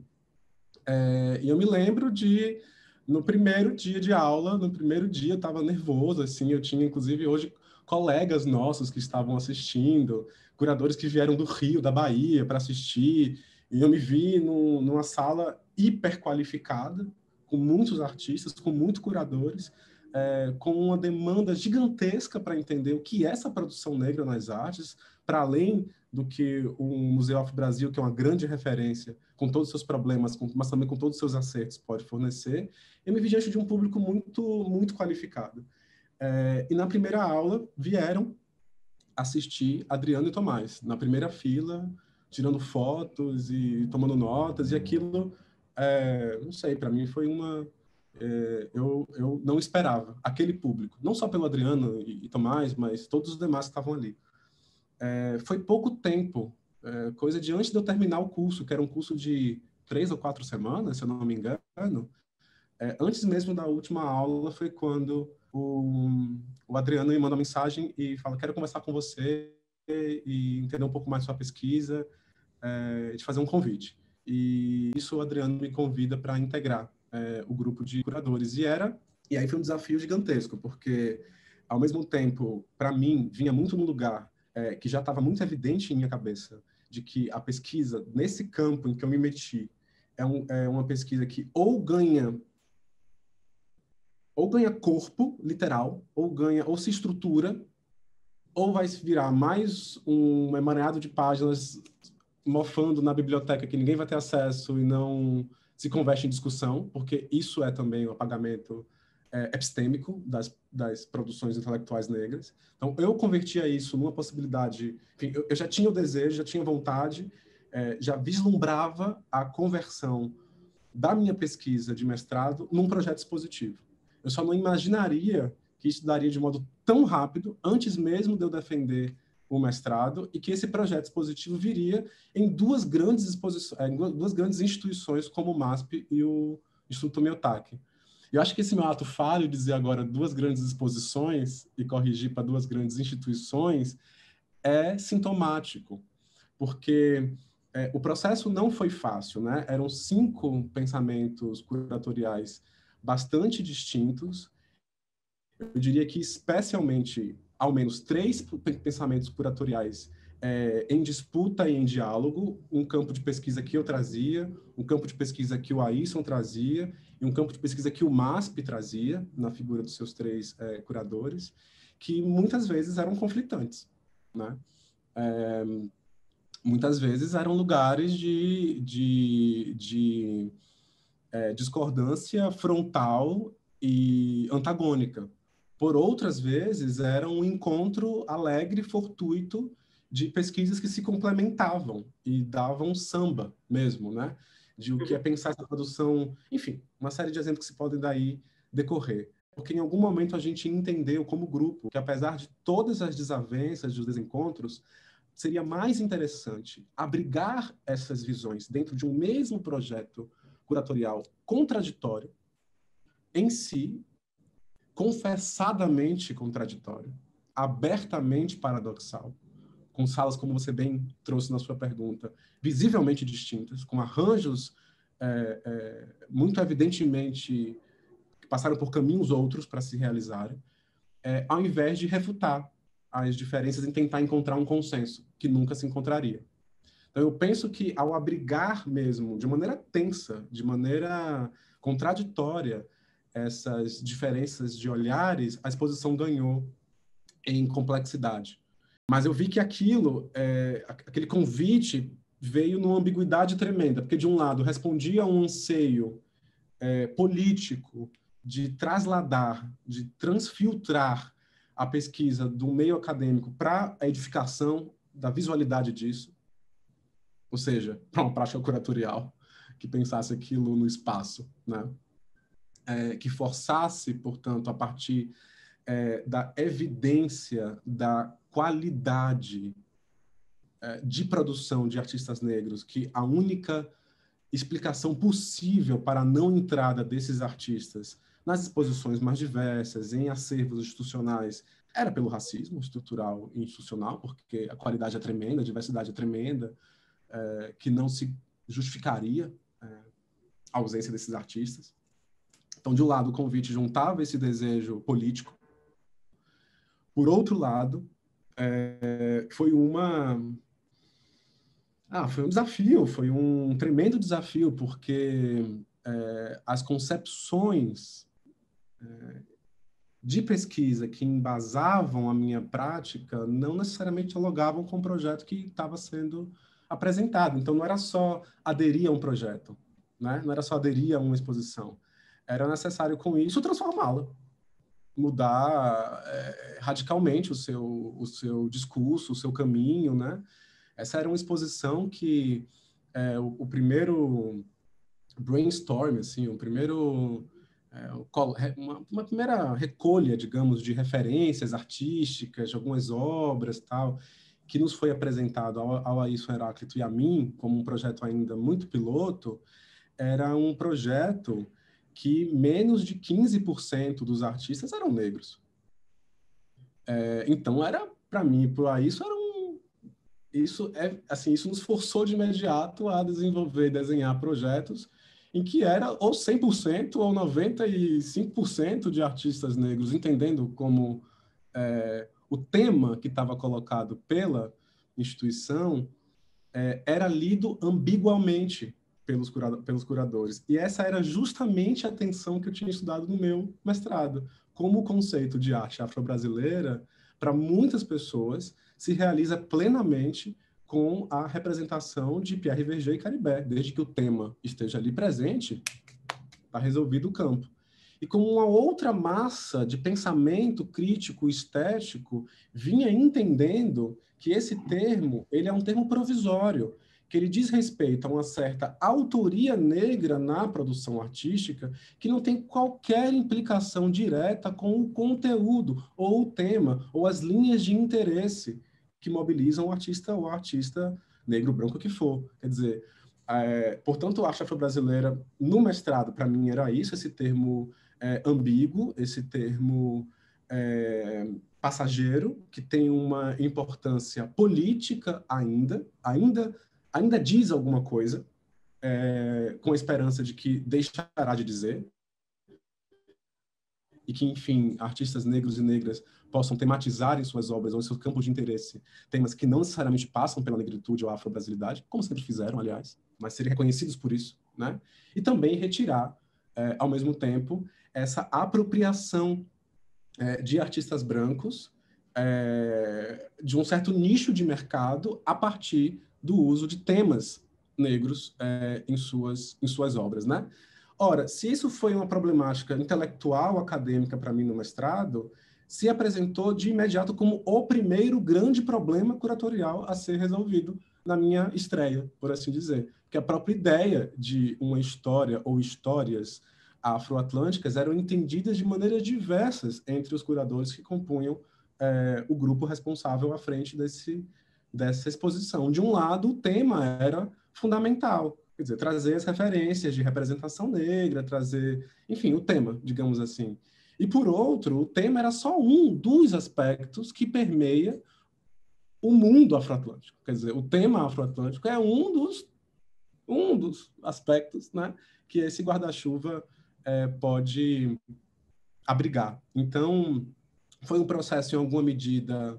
E eu me lembro no primeiro dia de aula, no primeiro dia eu estava nervoso, assim, eu tinha inclusive hoje colegas nossos que estavam assistindo, curadores que vieram do Rio, da Bahia, para assistir, e eu me vi numa sala hiper qualificada, com muitos artistas, com muitos curadores, com uma demanda gigantesca para entender o que é essa produção negra nas artes, para além do que o Museu Afro-Brasil, que é uma grande referência, com todos os seus problemas, mas também com todos os seus acertos, pode fornecer. Eu me vi diante de um público muito, muito qualificado. E na primeira aula vieram assistir Adriano e Tomás, na primeira fila, tirando fotos e tomando notas, e aquilo, não sei, para mim foi uma... eu não esperava aquele público, não só pelo Adriano e Tomás, mas todos os demais que estavam ali. Foi pouco tempo, coisa de antes de eu terminar o curso, que era um curso de 3 ou 4 semanas, se eu não me engano, antes mesmo da última aula foi quando o Adriano me manda uma mensagem e fala, quero conversar com você e entender um pouco mais sua pesquisa, te fazer um convite. E isso o Adriano me convida para integrar o grupo de curadores. E aí foi um desafio gigantesco, porque ao mesmo tempo, para mim, vinha muito no lugar que já estava muito evidente em minha cabeça, de que a pesquisa, nesse campo em que eu me meti, é uma pesquisa que ou ganha corpo, literal, ou se estrutura, ou vai se virar mais um emaranhado de páginas mofando na biblioteca que ninguém vai ter acesso e não se converte em discussão, porque isso é também o apagamento epistêmico das produções intelectuais negras. Então, eu convertia isso numa possibilidade... Enfim, eu já tinha o desejo, já tinha vontade, já vislumbrava a conversão da minha pesquisa de mestrado num projeto expositivo. Eu só não imaginaria que isso daria de modo tão rápido, antes mesmo de eu defender o mestrado, e que esse projeto expositivo viria em duas grandes instituições, como o MASP e o Instituto Miyotaki. Eu acho que esse meu ato falho, dizer agora duas grandes exposições e corrigir para duas grandes instituições, é sintomático, porque o processo não foi fácil, né? Eram 5 pensamentos curatoriais bastante distintos. Eu diria que, especialmente, ao menos 3 pensamentos curatoriais em disputa e em diálogo, um campo de pesquisa que eu trazia, um campo de pesquisa que o Aisson trazia, e um campo de pesquisa que o MASP trazia, na figura dos seus 3 curadores, que muitas vezes eram conflitantes, né? Muitas vezes eram lugares de discordância frontal e antagônica. Por outras vezes, era um encontro alegre, fortuito, de pesquisas que se complementavam e davam samba mesmo, né? De o que é pensar essa produção, enfim, uma série de exemplos que se podem daí decorrer. Porque em algum momento a gente entendeu como grupo que, apesar de todas as desavenças dos desencontros, seria mais interessante abrigar essas visões dentro de um mesmo projeto curatorial contraditório, em si, confessadamente contraditório, abertamente paradoxal, com salas, como você bem trouxe na sua pergunta, visivelmente distintas, com arranjos muito evidentemente que passaram por caminhos outros para se realizarem, ao invés de refutar as diferenças e tentar encontrar um consenso, que nunca se encontraria. Então, eu penso que, ao abrigar mesmo, de maneira tensa, de maneira contraditória, essas diferenças de olhares, a exposição ganhou em complexidade. Mas eu vi que aquele convite veio numa ambiguidade tremenda, porque, de um lado, respondia a um anseio político de trasladar, de transfiltrar a pesquisa do meio acadêmico para a edificação da visualidade disso, ou seja, para uma prática curatorial que pensasse aquilo no espaço, né? Que forçasse, portanto, a partir da evidência da qualidade de produção de artistas negros, que a única explicação possível para a não entrada desses artistas nas exposições mais diversas, em acervos institucionais, era pelo racismo estrutural e institucional, porque a qualidade é tremenda, a diversidade é tremenda, que não se justificaria a ausência desses artistas. Então, de um lado, o convite juntava esse desejo político. Por outro lado, foi um desafio, foi um tremendo desafio, porque as concepções de pesquisa que embasavam a minha prática não necessariamente dialogavam com o projeto que estava sendo apresentado. Então, não era só aderir a um projeto, né? Não era só aderir a uma exposição. Era necessário, com isso, transformá-la, mudar radicalmente o seu discurso, o seu caminho, né? Essa era uma exposição que o primeiro brainstorm, assim, uma primeira recolha, digamos, de referências artísticas, de algumas obras, tal, que nos foi apresentado ao Aisson Heráclito e a mim, como um projeto ainda muito piloto, era um projeto que menos de 15% dos artistas eram negros. Então, para mim e para o Aisson, isso nos forçou de imediato a desenvolver, desenhar projetos em que era ou 100% ou 95% de artistas negros, entendendo como o tema que estava colocado pela instituição era lido ambiguamente pelos curadores. E essa era justamente a tensão que eu tinha estudado no meu mestrado. Como o conceito de arte afro-brasileira, para muitas pessoas, se realiza plenamente com a representação de Pierre Verger e Caribé. Desde que o tema esteja ali presente, está resolvido o campo. E como uma outra massa de pensamento crítico, estético, vinha entendendo que esse termo ele é um termo provisório, que ele diz respeito a uma certa autoria negra na produção artística, que não tem qualquer implicação direta com o conteúdo, ou o tema, ou as linhas de interesse que mobilizam o artista ou a artista negro, branco, que for. Quer dizer, portanto, a arte afro-brasileira, no mestrado, para mim, era isso, esse termo ambíguo, esse termo passageiro, que tem uma importância política ainda diz alguma coisa, com a esperança de que deixará de dizer, e que, enfim, artistas negros e negras possam tematizar em suas obras ou em seus campos de interesse temas que não necessariamente passam pela negritude ou afro-brasilidade, como sempre fizeram, aliás, mas serem reconhecidos por isso, né? E também retirar, ao mesmo tempo, essa apropriação de artistas brancos de um certo nicho de mercado a partir do uso de temas negros em suas obras, né? Ora, se isso foi uma problemática intelectual, acadêmica para mim no mestrado, se apresentou de imediato como o primeiro grande problema curatorial a ser resolvido na minha estreia, por assim dizer. Porque a própria ideia de uma história ou histórias afro-atlânticas eram entendidas de maneiras diversas entre os curadores que compunham o grupo responsável à frente dessa exposição. De um lado, o tema era fundamental, quer dizer, trazer as referências de representação negra, trazer, enfim, o tema, digamos assim. E, por outro, o tema era só um dos aspectos que permeia o mundo afroatlântico. Quer dizer, o tema afroatlântico é um dos aspectos, né, que esse guarda-chuva pode abrigar. Então, foi um processo, em alguma medida,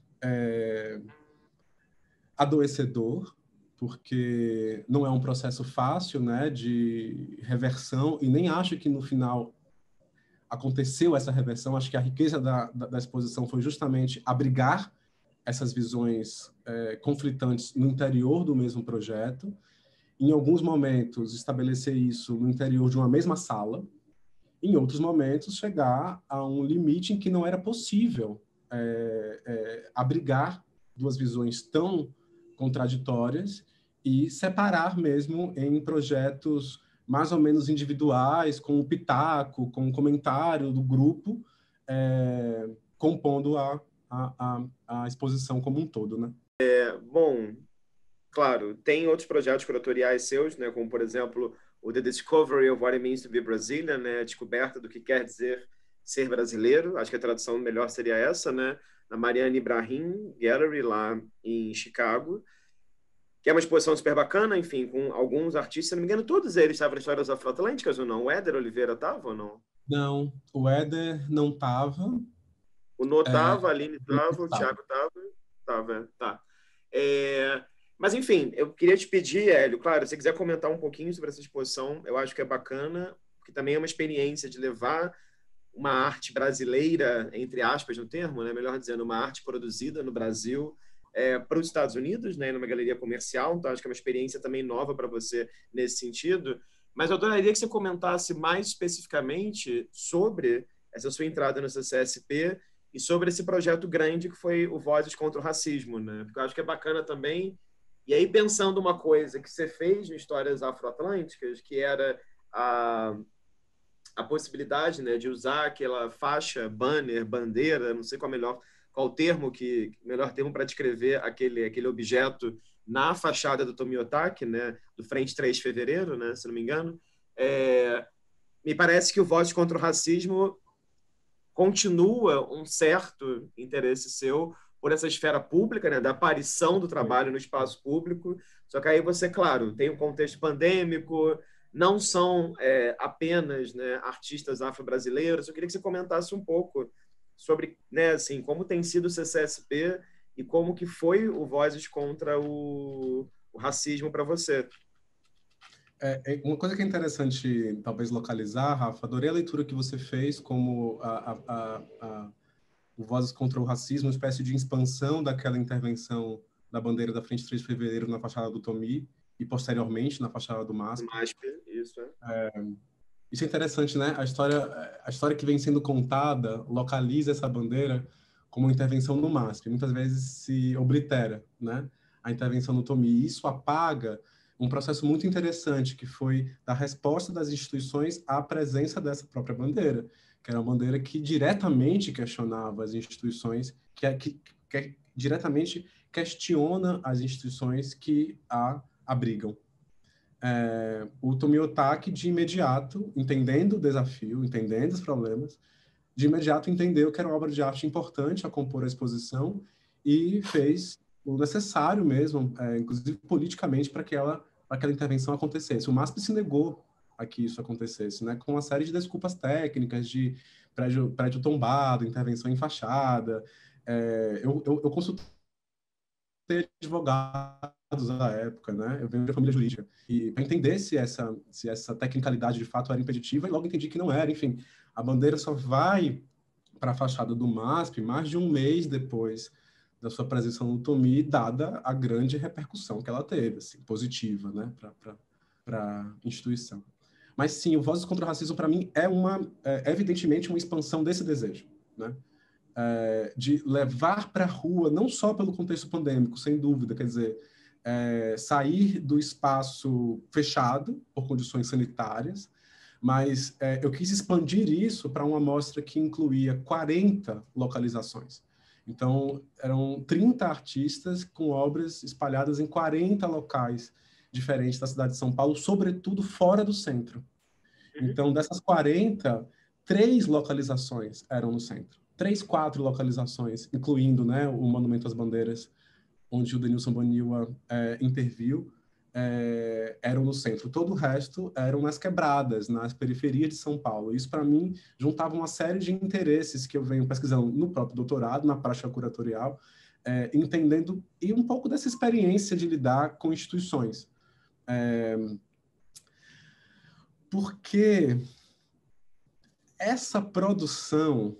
adoecedor, porque não é um processo fácil, né, de reversão, e nem acho que no final aconteceu essa reversão. Acho que a riqueza da exposição foi justamente abrigar essas visões conflitantes no interior do mesmo projeto, em alguns momentos estabelecer isso no interior de uma mesma sala, em outros momentos chegar a um limite em que não era possível abrigar duas visões tão contraditórias e separar mesmo em projetos mais ou menos individuais, com o pitaco, com o comentário do grupo, compondo a exposição como um todo, né? Bom, claro, tem outros projetos curatoriais seus, né, como, por exemplo, o The Discovery of What It Means to Be Brazilian, né, a descoberta do que quer dizer ser brasileiro. Acho que a tradução melhor seria essa, né, na Mariana Ibrahim Gallery, lá em Chicago, que é uma exposição super bacana, enfim, com alguns artistas, se não me engano, todos eles estavam nas histórias afro-atlânticas ou não? O Éder Oliveira estava ou não? Não, o Éder não estava. O Nô estava, a Aline estava, o Estava. Thiago estava, tá. Mas, enfim, eu queria te pedir, Hélio, claro, se você quiser comentar um pouquinho sobre essa exposição, eu acho que é bacana, porque também é uma experiência de levar uma arte brasileira, entre aspas no termo, né, melhor dizendo, uma arte produzida no Brasil, para os Estados Unidos, né, numa galeria comercial. Então acho que é uma experiência também nova para você nesse sentido. Mas eu adoraria que você comentasse mais especificamente sobre essa sua entrada no CCSP e sobre esse projeto grande que foi o Vozes contra o Racismo, né? Porque eu acho que é bacana também. E aí, pensando uma coisa que você fez em Histórias Afroatlânticas, que era a possibilidade, né, de usar aquela faixa, banner, bandeira, não sei qual o termo melhor termo para descrever aquele objeto na fachada do Tomiotaki, né, do Frente 3 de Fevereiro, né, se não me engano. Me parece que o Voz contra o Racismo continua um certo interesse seu por essa esfera pública, né, da aparição do trabalho no espaço público. Só que aí você, claro, tem um contexto pandêmico, não são apenas, né, artistas afro-brasileiros. Eu queria que você comentasse um pouco sobre, né, assim, como tem sido o CCSP e como que foi o Vozes contra o racismo para você. Uma coisa que é interessante, talvez, localizar, Rafa, adorei a leitura que você fez como o Vozes contra o Racismo, uma espécie de expansão daquela intervenção da bandeira da Frente 3 de Fevereiro na fachada do Tomi e, posteriormente, na fachada do MASP. Isso, Isso é interessante, né? A história que vem sendo contada localiza essa bandeira como uma intervenção no MASP. Muitas vezes se oblitera, né, a intervenção no Tomi. E isso apaga um processo muito interessante, que foi da resposta das instituições à presença dessa própria bandeira, que era uma bandeira que diretamente questionava as instituições, que diretamente questiona as instituições que a abrigam. O Tomiotaki, de imediato, entendendo o desafio, entendendo os problemas, de imediato entendeu que era uma obra de arte importante a compor a exposição e fez o necessário mesmo, inclusive politicamente, para que aquela intervenção acontecesse. O MASP se negou a que isso acontecesse, né? Com uma série de desculpas técnicas, de prédio tombado, intervenção em fachada. Eu consultei advogados à época, né? Eu venho de família jurídica. E para entender se essa tecnicalidade de fato era impeditiva, e logo entendi que não era. Enfim, a bandeira só vai para a fachada do MASP mais de um mês depois da sua presença no Tomi, dada a grande repercussão que ela teve, assim, positiva, né, para a instituição. Mas sim, o Vozes contra o Racismo, para mim, é evidentemente uma expansão desse desejo, né? De levar para a rua, não só pelo contexto pandêmico, sem dúvida, quer dizer, sair do espaço fechado por condições sanitárias, mas eu quis expandir isso para uma amostra que incluía 40 localizações. Então, eram 30 artistas com obras espalhadas em 40 locais diferentes da cidade de São Paulo, sobretudo fora do centro. Então, dessas 40, 3 localizações eram no centro. 3, 4 localizações, incluindo, né, o Monumento às Bandeiras, onde o Denilson Baniwa interviu, eram no centro. Todo o resto eram nas quebradas, nas periferias de São Paulo. Isso, para mim, juntava uma série de interesses que eu venho pesquisando no próprio doutorado, na prática curatorial, entendendo, e um pouco dessa experiência de lidar com instituições. Porque essa produção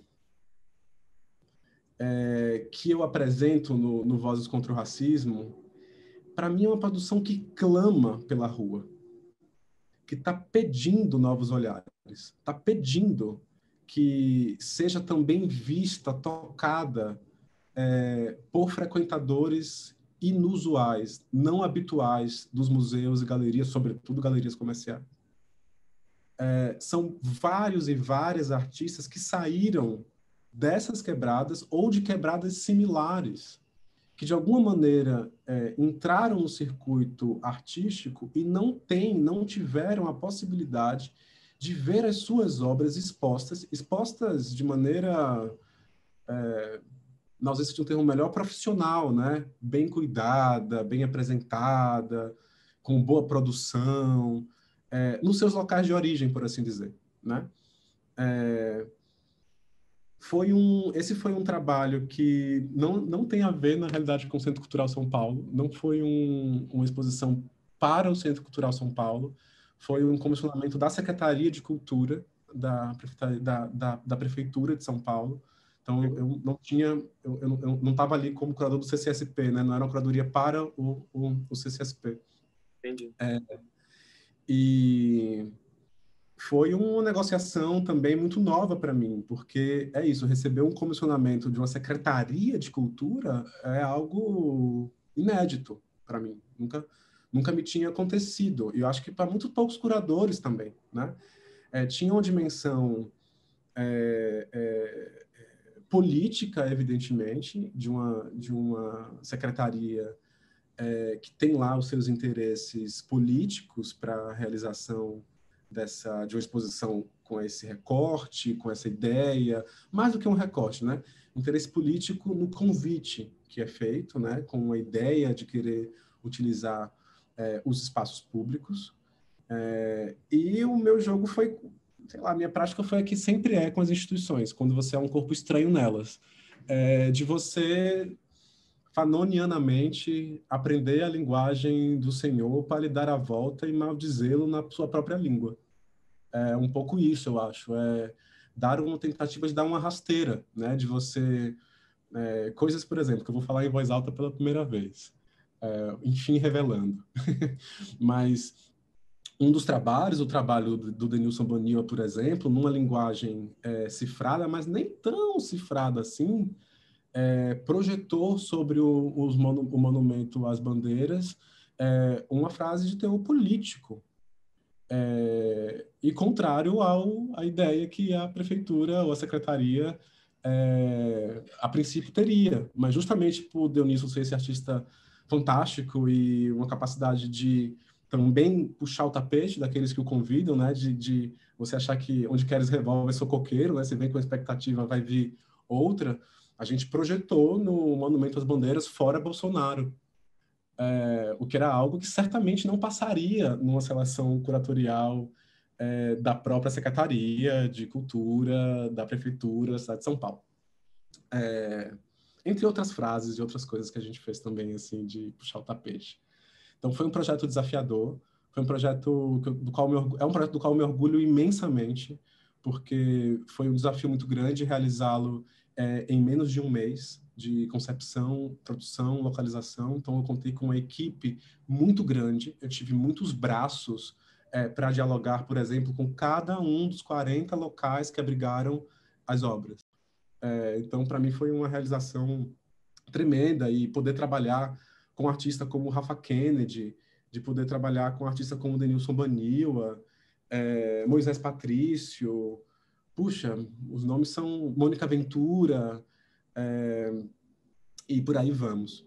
que eu apresento no Vozes contra o Racismo, para mim é uma produção que clama pela rua, que está pedindo novos olhares, está pedindo que seja também vista, tocada por frequentadores inusuais, não habituais dos museus e galerias, sobretudo galerias comerciais. São vários e várias artistas que saíram dessas quebradas ou de quebradas similares, que de alguma maneira entraram no circuito artístico e não tiveram a possibilidade de ver as suas obras expostas de maneira, na ausência de um termo melhor, profissional, né? Bem cuidada, bem apresentada, com boa produção, nos seus locais de origem, por assim dizer, né? Esse foi um trabalho que não tem a ver, na realidade, com o Centro Cultural São Paulo, não foi uma exposição para o Centro Cultural São Paulo, foi um comissionamento da Secretaria de Cultura da Prefeitura de São Paulo. Então, eu não estava ali como curador do CCSP, né? Não era uma curadoria para o CCSP. Entendi. E foi uma negociação também muito nova para mim, porque é isso, receber um comissionamento de uma secretaria de cultura é algo inédito para mim, nunca me tinha acontecido, e eu acho que para muito poucos curadores também, né? Tinha uma dimensão política, evidentemente, de uma secretaria que tem lá os seus interesses políticos para a realização de uma exposição com esse recorte, com essa ideia, mais do que um recorte, né? Interesse político no convite que é feito, né? Com a ideia de querer utilizar os espaços públicos. E o meu jogo foi, sei lá, a minha prática foi a que sempre é com as instituições, quando você é um corpo estranho nelas, de você fanonianamente aprender a linguagem do Senhor para lhe dar a volta e maldizê-lo na sua própria língua. É um pouco isso, eu acho. Dar uma tentativa de dar uma rasteira, né? De você... coisas, por exemplo, que eu vou falar em voz alta pela primeira vez. Enfim, revelando. Mas um dos trabalhos, o trabalho do Denilson Baniwa, por exemplo, numa linguagem cifrada, mas nem tão cifrada assim, projetou sobre o monumento às bandeiras uma frase de teor político, e contrário à ideia que a prefeitura ou a secretaria a princípio teria, mas justamente por Dionísio ser esse artista fantástico e uma capacidade de também puxar o tapete daqueles que o convidam, né, de você achar que onde queres revólver sou coqueiro, né, você vem com a expectativa, vai vir outra. A gente projetou no Monumento às Bandeiras fora Bolsonaro, o que era algo que certamente não passaria numa seleção curatorial da própria Secretaria de Cultura da Prefeitura da cidade de São Paulo. Entre outras frases e outras coisas que a gente fez também, assim, de puxar o tapete. Então, foi um projeto desafiador, foi um projeto é um projeto do qual eu me orgulho imensamente, porque foi um desafio muito grande realizá-lo em menos de um mês, de concepção, produção, localização. Então, eu contei com uma equipe muito grande, eu tive muitos braços para dialogar, por exemplo, com cada um dos 40 locais que abrigaram as obras. Então, para mim, foi uma realização tremenda, e poder trabalhar com um artista como Rafa Kennedy, de poder trabalhar com um artista como Denilson Baniwa, Moisés Patrício, puxa, os nomes são Mônica Ventura, e por aí vamos.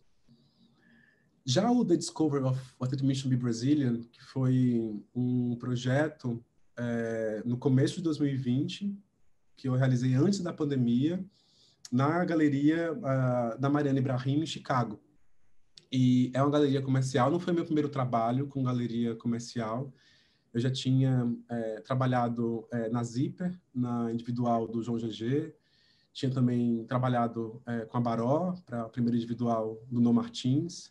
Já o The Discovery of What It Means to Be Brazilian, que foi um projeto no começo de 2020, que eu realizei antes da pandemia, na galeria da Mariana Ibrahim, em Chicago. E é uma galeria comercial, não foi meu primeiro trabalho com galeria comercial. Eu já tinha trabalhado na Zipper, na individual do João GG, tinha também trabalhado com a Baró, para a primeira individual do No Martins,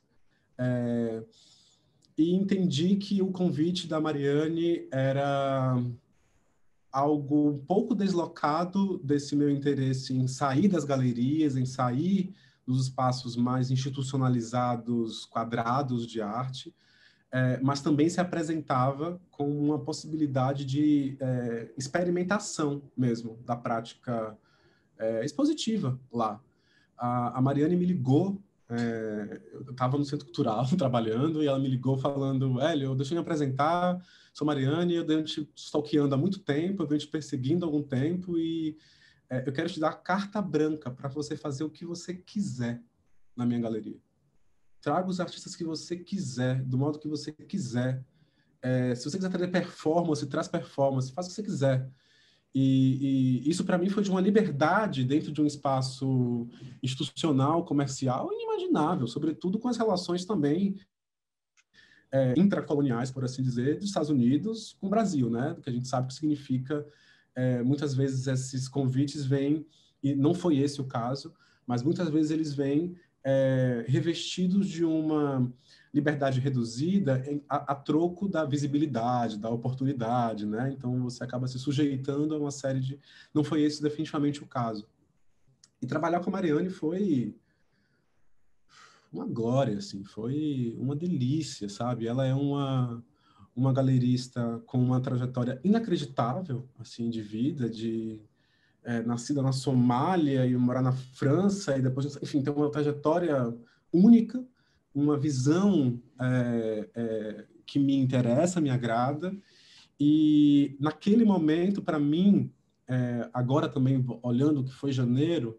e entendi que o convite da Mariane era algo um pouco deslocado desse meu interesse em sair das galerias, em sair dos espaços mais institucionalizados, quadrados de arte, mas também se apresentava com uma possibilidade de experimentação mesmo da prática expositiva lá. A Mariane me ligou, eu estava no Centro Cultural trabalhando, e ela me ligou falando: Hélio, deixa eu me apresentar, sou Mariane, eu venho te stalkeando há muito tempo, eu venho te perseguindo há algum tempo, e eu quero te dar carta branca para você fazer o que você quiser na minha galeria. Traga os artistas que você quiser, do modo que você quiser. Se você quiser trazer performance, traz performance, faz o que você quiser. E isso, para mim, foi de uma liberdade dentro de um espaço institucional, comercial, inimaginável, sobretudo com as relações também intracoloniais, por assim dizer, dos Estados Unidos com o Brasil, né? Que a gente sabe o que significa. Muitas vezes esses convites vêm, e não foi esse o caso, mas muitas vezes eles vêm revestidos de uma liberdade reduzida a troco da visibilidade, da oportunidade, né? Então você acaba se sujeitando a uma série de... Não foi esse definitivamente o caso. E trabalhar com a Mariane foi uma glória, assim, foi uma delícia, sabe? Ela é uma galerista com uma trajetória inacreditável, assim, de vida, nascida na Somália e morar na França, e depois, enfim, tem uma trajetória única, uma visão que me interessa, me agrada, e naquele momento, para mim, agora também olhando o que foi janeiro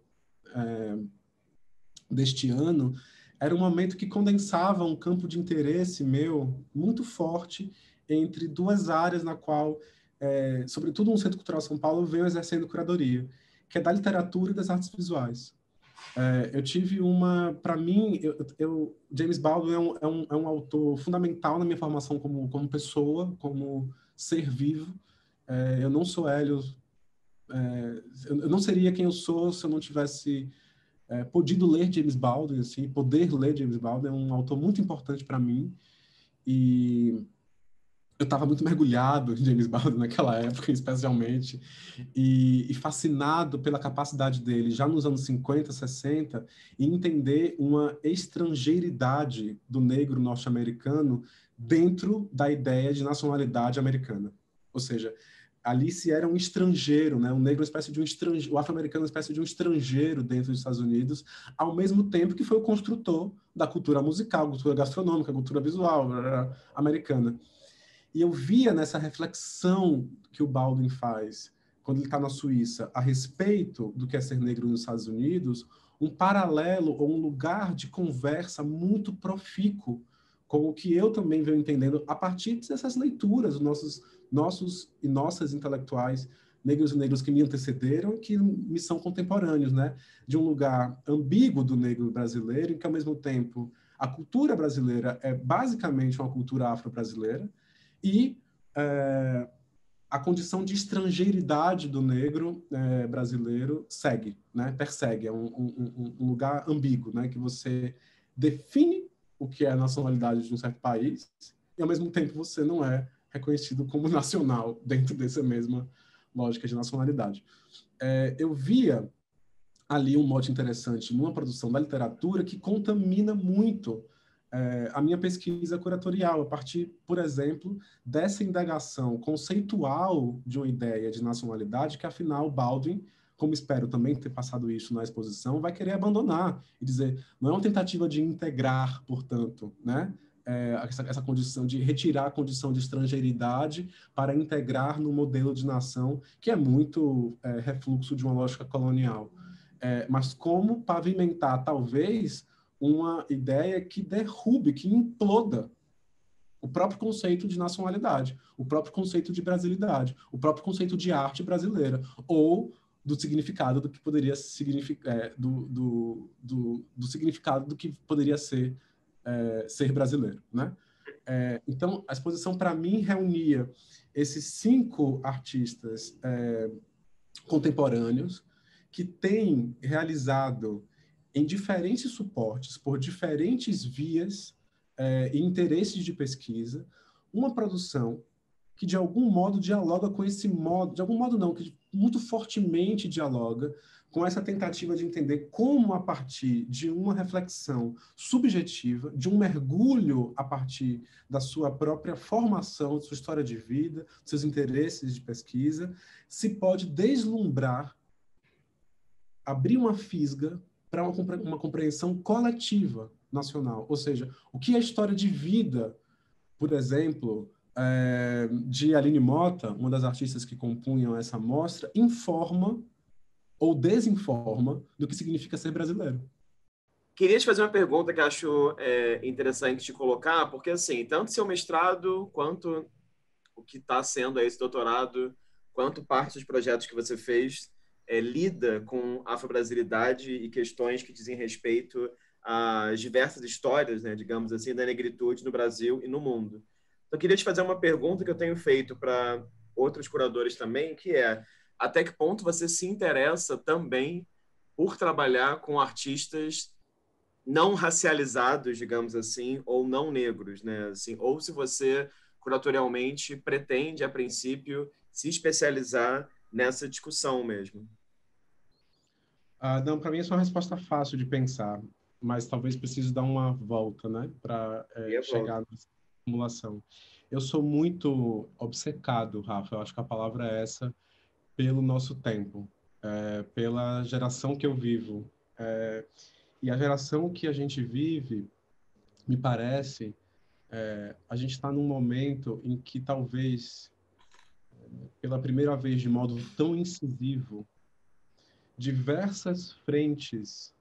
deste ano, era um momento que condensava um campo de interesse meu muito forte entre duas áreas na qual, sobretudo no Centro Cultural São Paulo, eu venho exercendo curadoria, que é da literatura e das artes visuais. Eu tive para mim, James Baldwin é um autor fundamental na minha formação como pessoa, como ser vivo. Eu não sou Hélio, eu não seria quem eu sou se eu não tivesse podido ler James Baldwin, assim, poder ler James Baldwin. É um autor muito importante para mim, e eu estava muito mergulhado em James Baldwin naquela época, especialmente, e fascinado pela capacidade dele, já nos anos 50, 60, em entender uma estrangeiridade do negro norte-americano dentro da ideia de nacionalidade americana. Ou seja, Alice era um estrangeiro, né? Um negro, uma espécie de um estrangeiro, o afro-americano, uma espécie de um estrangeiro dentro dos Estados Unidos, ao mesmo tempo que foi o construtor da cultura musical, cultura gastronômica, cultura visual americana. E eu via nessa reflexão que o Baldwin faz, quando ele está na Suíça, a respeito do que é ser negro nos Estados Unidos, um paralelo ou um lugar de conversa muito profícuo com o que eu também venho entendendo a partir dessas leituras, nossos e nossas intelectuais negros e negros que me antecederam, que me são contemporâneos, né? De um lugar ambíguo do negro brasileiro, em que, ao mesmo tempo, a cultura brasileira é basicamente uma cultura afro-brasileira, e a condição de estrangeiridade do negro brasileiro segue, né? Persegue, é um lugar ambíguo, né? Que você define o que é a nacionalidade de um certo país e, ao mesmo tempo, você não é reconhecido como nacional dentro dessa mesma lógica de nacionalidade. Eu via ali um mote interessante numa produção da literatura que contamina muito a minha pesquisa curatorial, a partir, por exemplo, dessa indagação conceitual de uma ideia de nacionalidade que, afinal, Baldwin, como espero também ter passado isso na exposição, vai querer abandonar e dizer, não é uma tentativa de integrar, portanto, né? Essa condição de retirar a condição de estrangeiridade para integrar no modelo de nação, que é muito refluxo de uma lógica colonial. Mas como pavimentar, talvez, uma ideia que derrube, que imploda o próprio conceito de nacionalidade, o próprio conceito de brasilidade, o próprio conceito de arte brasileira, ou do significado do que poderia significar, do significado do que poderia ser brasileiro, né? Então, a exposição, para mim, reunia esses 5 artistas contemporâneos que têm realizado em diferentes suportes, por diferentes vias e interesses de pesquisa, uma produção que, de algum modo, dialoga com esse modo, de algum modo não, que muito fortemente dialoga com essa tentativa de entender como, a partir de uma reflexão subjetiva, de um mergulho a partir da sua própria formação, de sua história de vida, seus interesses de pesquisa, se pode deslumbrar, abrir uma fisga para uma compreensão coletiva nacional. Ou seja, o que é a história de vida, por exemplo, de Aline Mota, uma das artistas que compunham essa mostra, informa ou desinforma do que significa ser brasileiro. Queria te fazer uma pergunta que acho interessante de colocar, porque, assim, tanto seu mestrado, quanto o que está sendo esse doutorado, quanto parte dos projetos que você fez, lida com afrobrasilidade e questões que dizem respeito às diversas histórias, né, digamos assim, da negritude no Brasil e no mundo. Então, eu queria te fazer uma pergunta que eu tenho feito para outros curadores também, que é: até que ponto você se interessa também por trabalhar com artistas não racializados, digamos assim, ou não negros, né? Assim, ou se você curatorialmente pretende, a princípio, se especializar nessa discussão mesmo. Não, para mim isso é uma resposta fácil de pensar, mas talvez precise dar uma volta, né, para chegar nessa formulação. Eu sou muito obcecado, Rafa, eu acho que a palavra é essa, pelo nosso tempo, pela geração que eu vivo. E a geração que a gente vive, me parece, a gente está num momento em que talvez, pela primeira vez de modo tão incisivo, diversas frentes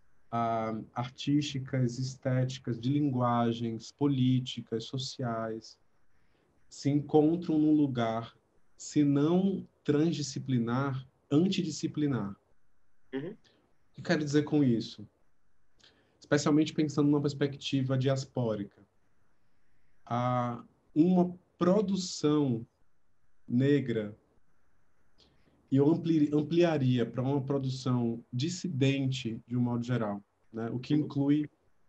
artísticas, estéticas, de linguagens, políticas, sociais, se encontram num lugar, se não transdisciplinar, antidisciplinar. Uhum. O que quero dizer com isso? Especialmente pensando numa perspectiva diaspórica. Uma produção negra, e eu ampliaria para uma produção dissidente, de um modo geral, né? O que inclui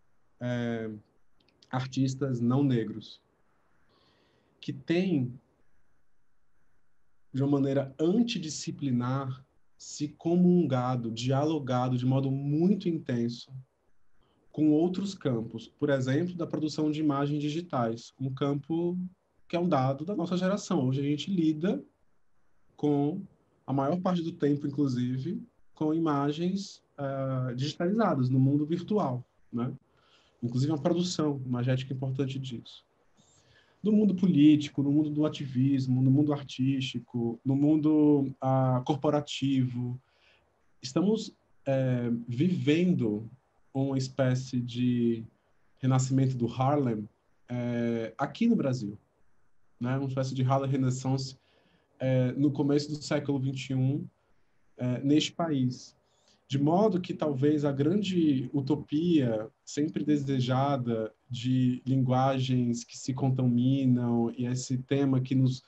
artistas não negros, que tem, de uma maneira antidisciplinar, se comungado, dialogado de modo muito intenso com outros campos, por exemplo, da produção de imagens digitais, um campo que é um dado da nossa geração. Hoje a gente lida com, a maior parte do tempo, inclusive, com imagens digitalizadas no mundo virtual, né? Inclusive uma produção imagética importante disso. No mundo político, no mundo do ativismo, no mundo artístico, no mundo corporativo, estamos vivendo uma espécie de renascimento do Harlem aqui no Brasil, né? Uma espécie de Harlem Renaissance no começo do século XXI neste país. De modo que talvez a grande utopia sempre desejada de linguagens que se contaminam e esse tema que nos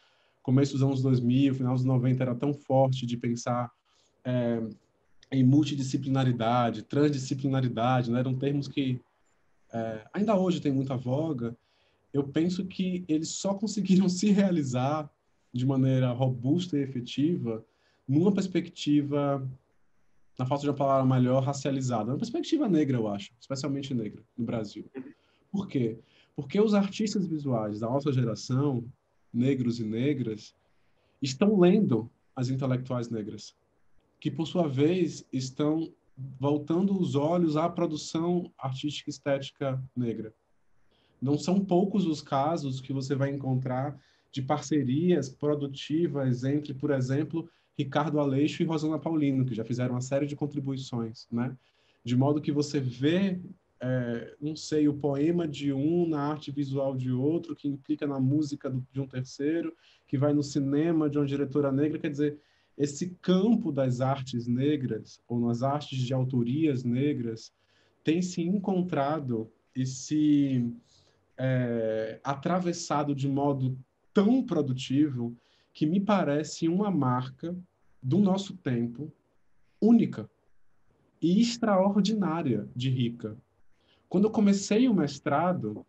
começo dos anos 2000, final dos 90 era tão forte de pensar em multidisciplinaridade, transdisciplinaridade, né? Eram termos que ainda hoje tem muita voga. Eu penso que eles só conseguiram se realizar de maneira robusta e efetiva numa perspectiva, na falta de uma palavra melhor, racializada. Uma perspectiva negra, eu acho, especialmente negra, no Brasil. Por quê? Porque os artistas visuais da nossa geração, negros e negras, estão lendo as intelectuais negras, que, por sua vez, estão voltando os olhos à produção artística e estética negra. Não são poucos os casos que você vai encontrar de parcerias produtivas entre, por exemplo, Ricardo Aleixo e Rosana Paulino, que já fizeram uma série de contribuições, né? De modo que você vê, não sei, o poema de um na arte visual de outro, que implica na música de um terceiro, que vai no cinema de uma diretora negra. Quer dizer, esse campo das artes negras, ou nas artes de autorias negras, tem se encontrado e se atravessado de modo tão produtivo que me parece uma marca do nosso tempo única e extraordinária de rica. Quando eu comecei o mestrado,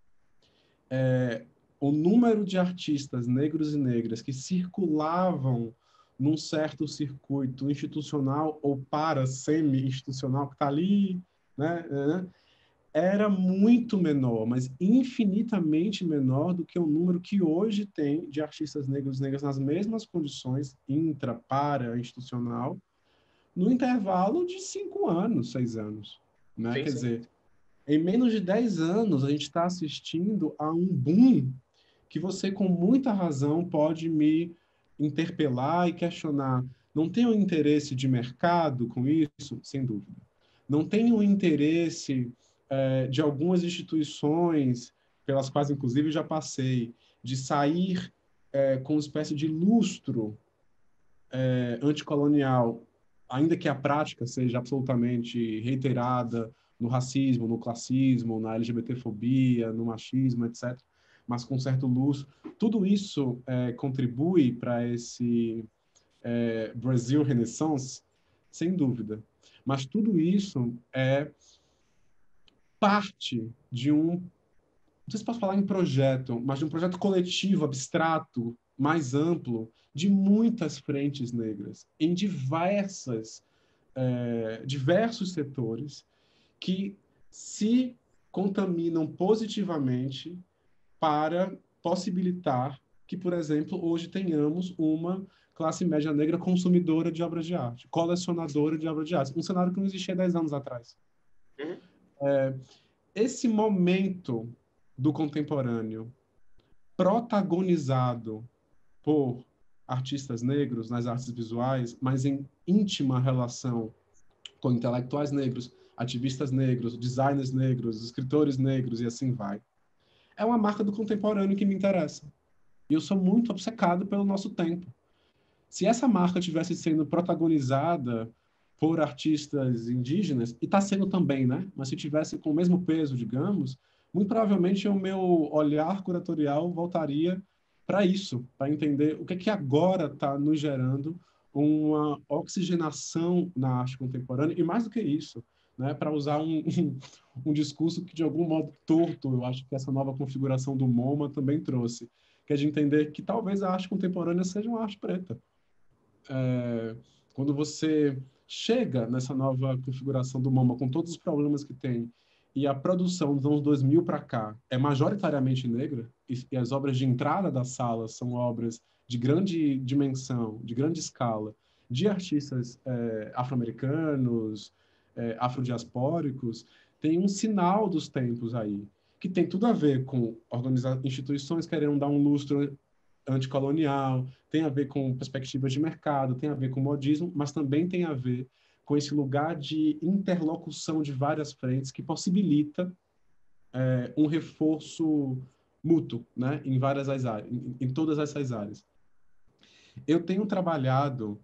o número de artistas negros e negras que circulavam num certo circuito institucional ou para semi-institucional, que está ali, né, era muito menor, mas infinitamente menor do que o número que hoje tem de artistas negros e negras nas mesmas condições intra, para, institucional, no intervalo de 5 anos, 6 anos. Né? Sim, Quer sim. dizer, em menos de 10 anos, a gente está assistindo a um boom que você, com muita razão, pode me interpelar e questionar. Não tem um interesse de mercado com isso? Sem dúvida. Não tem um interesse de algumas instituições, pelas quais, inclusive, já passei, de sair com uma espécie de lustro anticolonial, ainda que a prática seja absolutamente reiterada no racismo, no classismo, na LGBTfobia, no machismo, etc., mas com certo lustro. Tudo isso contribui para esse Brasil Renaissance, sem dúvida. Mas tudo isso é parte de não sei se posso falar em projeto, mas de um projeto coletivo, abstrato, mais amplo, de muitas frentes negras, em diversos setores, que se contaminam positivamente para possibilitar que, por exemplo, hoje tenhamos uma classe média negra consumidora de obras de arte, colecionadora de obras de arte, um cenário que não existia 10 anos atrás. Uhum. Esse momento do contemporâneo, protagonizado por artistas negros nas artes visuais, mas em íntima relação com intelectuais negros, ativistas negros, designers negros, escritores negros e assim vai, é uma marca do contemporâneo que me interessa. E eu sou muito obcecado pelo nosso tempo. Se essa marca tivesse sendo protagonizada por artistas indígenas, e está sendo também, né? Mas se tivesse com o mesmo peso, digamos, muito provavelmente o meu olhar curatorial voltaria para isso, para entender o que é que agora está nos gerando uma oxigenação na arte contemporânea, e mais do que isso, né, para usar um discurso que, de algum modo torto, eu acho que essa nova configuração do MoMA também trouxe, que é de entender que talvez a arte contemporânea seja uma arte preta. Quando você chega nessa nova configuração do MoMA, com todos os problemas que tem, e a produção dos anos 2000 para cá é majoritariamente negra, e as obras de entrada da sala são obras de grande dimensão, de grande escala, de artistas afro-americanos, afrodiaspóricos, tem um sinal dos tempos aí, que tem tudo a ver com instituições querendo dar um lustro anticolonial, tem a ver com perspectivas de mercado, tem a ver com modismo, mas também tem a ver com esse lugar de interlocução de várias frentes que possibilita um reforço mútuo, né, em várias áreas, em todas essas áreas. Eu tenho trabalhado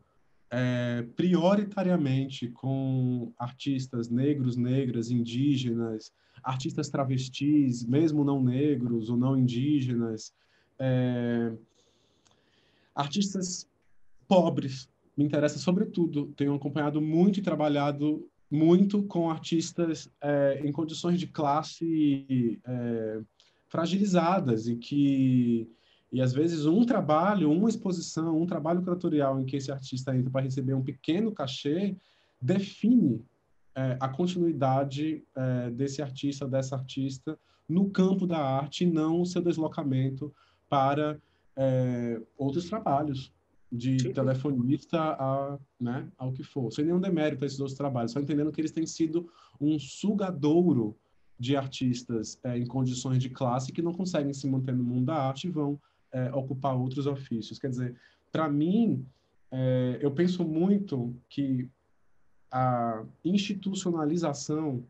prioritariamente com artistas negros, negras, indígenas, artistas travestis, mesmo não negros ou não indígenas, Artistas pobres, me interessa sobretudo. Tenho acompanhado muito e trabalhado muito com artistas em condições de classe fragilizadas e às vezes um trabalho, uma exposição, um trabalho curatorial em que esse artista entra para receber um pequeno cachê define a continuidade desse artista, dessa artista no campo da arte, e não o seu deslocamento para outros trabalhos, de telefonista né, ao que for. Sem nenhum demérito a esses outros trabalhos, só entendendo que eles têm sido um sugadouro de artistas em condições de classe que não conseguem se manter no mundo da arte e vão ocupar outros ofícios. Quer dizer, para mim, eu penso muito que a institucionalização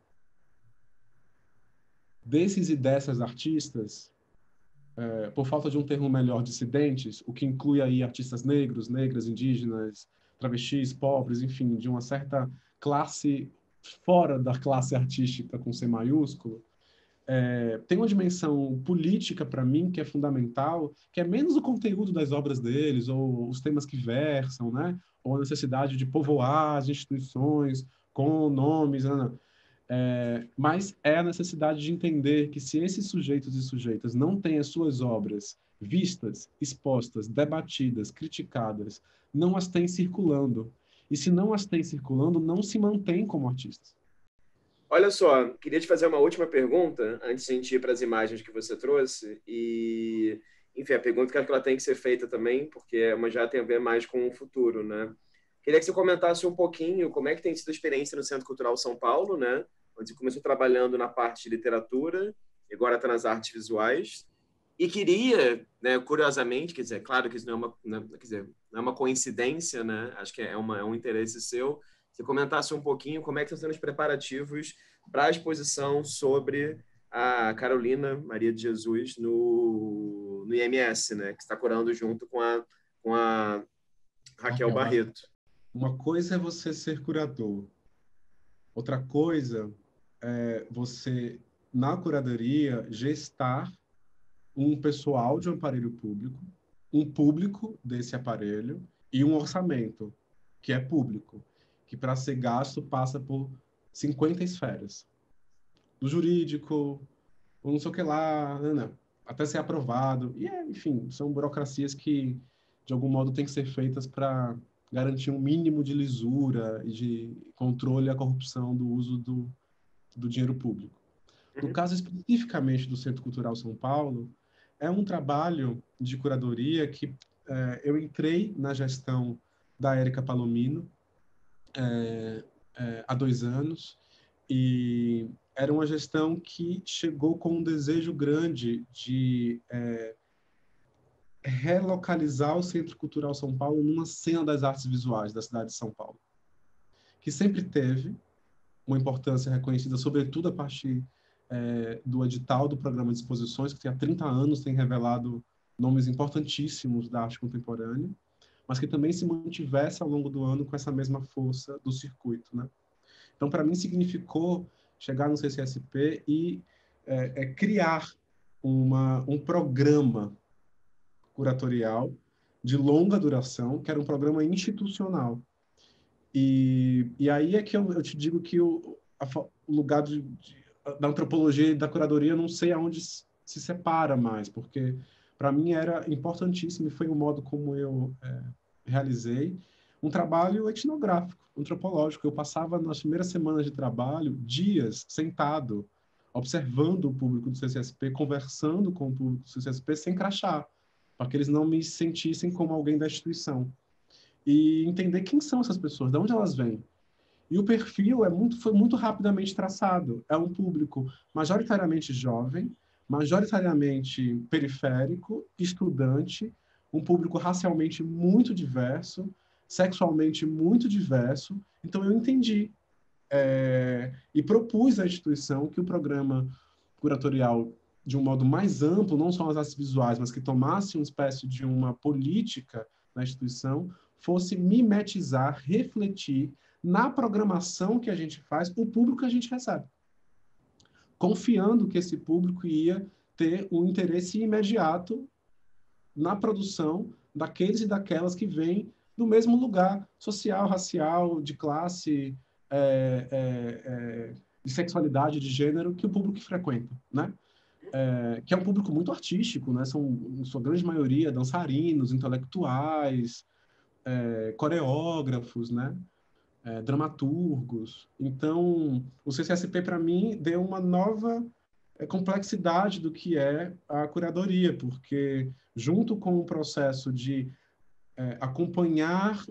desses e dessas artistas, por falta de um termo melhor, dissidentes, o que inclui aí artistas negros, negras, indígenas, travestis, pobres, enfim, de uma certa classe fora da classe artística com C maiúsculo, tem uma dimensão política para mim que é fundamental, que é menos o conteúdo das obras deles, ou os temas que versam, né? Ou a necessidade de povoar as instituições com nomes, mas é a necessidade de entender que se esses sujeitos e sujeitas não têm as suas obras vistas, expostas, debatidas, criticadas, não as têm circulando. E se não as têm circulando, não se mantêm como artistas. Olha só, queria te fazer uma última pergunta antes de a gente ir para as imagens que você trouxe. E, enfim, a pergunta que ela tem que ser feita também, porque uma já tem a ver mais com o futuro, né? Queria que você comentasse um pouquinho como é que tem sido a experiência no Centro Cultural São Paulo, né? Onde você começou trabalhando na parte de literatura e agora está nas artes visuais. E queria, né, curiosamente, quer dizer, claro que isso não é uma coincidência, né? Acho que é um interesse seu. Você comentasse um pouquinho como é que estão sendo os preparativos para a exposição sobre a Carolina Maria de Jesus no IMS, né? Que está curando junto com a Raquel Barreto. Uma coisa é você ser curador. Outra coisa é você, na curadoria, gestar um pessoal de um aparelho público, um público desse aparelho e um orçamento que é público, que para ser gasto passa por 50 esferas. Do jurídico, ou não sei o que lá, até ser aprovado. E, enfim, são burocracias que, de algum modo, têm que ser feitas para garantir um mínimo de lisura e de controle à corrupção do uso do dinheiro público. No caso especificamente do Centro Cultural São Paulo, é um trabalho de curadoria que eu entrei na gestão da Érica Palomino há 2 anos, e era uma gestão que chegou com um desejo grande de relocalizar o Centro Cultural São Paulo numa cena das artes visuais da cidade de São Paulo, que sempre teve uma importância reconhecida, sobretudo a partir do edital do Programa de Exposições, que há 30 anos tem revelado nomes importantíssimos da arte contemporânea, mas que também se mantivesse ao longo do ano com essa mesma força do circuito, né? Então, para mim, significou chegar no CCSP e criar um programa curatorial de longa duração, que era um programa institucional. E aí é que eu te digo que o lugar da antropologia e da curadoria, eu não sei aonde se separa mais, porque para mim era importantíssimo e foi o modo como eu realizei um trabalho etnográfico, antropológico. Eu passava nas primeiras semanas de trabalho dias sentado, observando o público do CCSP, conversando com o público do CCSP sem crachá, para que eles não me sentissem como alguém da instituição. E entender quem são essas pessoas, de onde elas vêm. E o perfil foi muito rapidamente traçado. É um público majoritariamente jovem, majoritariamente periférico, estudante, um público racialmente muito diverso, sexualmente muito diverso. Então, eu entendi e propus à instituição que o programa curatorial, de um modo mais amplo, não só as artes visuais, mas que tomasse uma espécie de uma política na instituição, fosse mimetizar, refletir na programação que a gente faz o público que a gente recebe, confiando que esse público ia ter um interesse imediato na produção daqueles e daquelas que vêm do mesmo lugar social, racial, de classe, de sexualidade, de gênero, que o público que frequenta, né? Que é um público muito artístico, né? São, em sua grande maioria, dançarinos, intelectuais, coreógrafos, né? Dramaturgos. Então, o CCSP, para mim, deu uma nova complexidade do que é a curadoria, porque, junto com o processo de acompanhar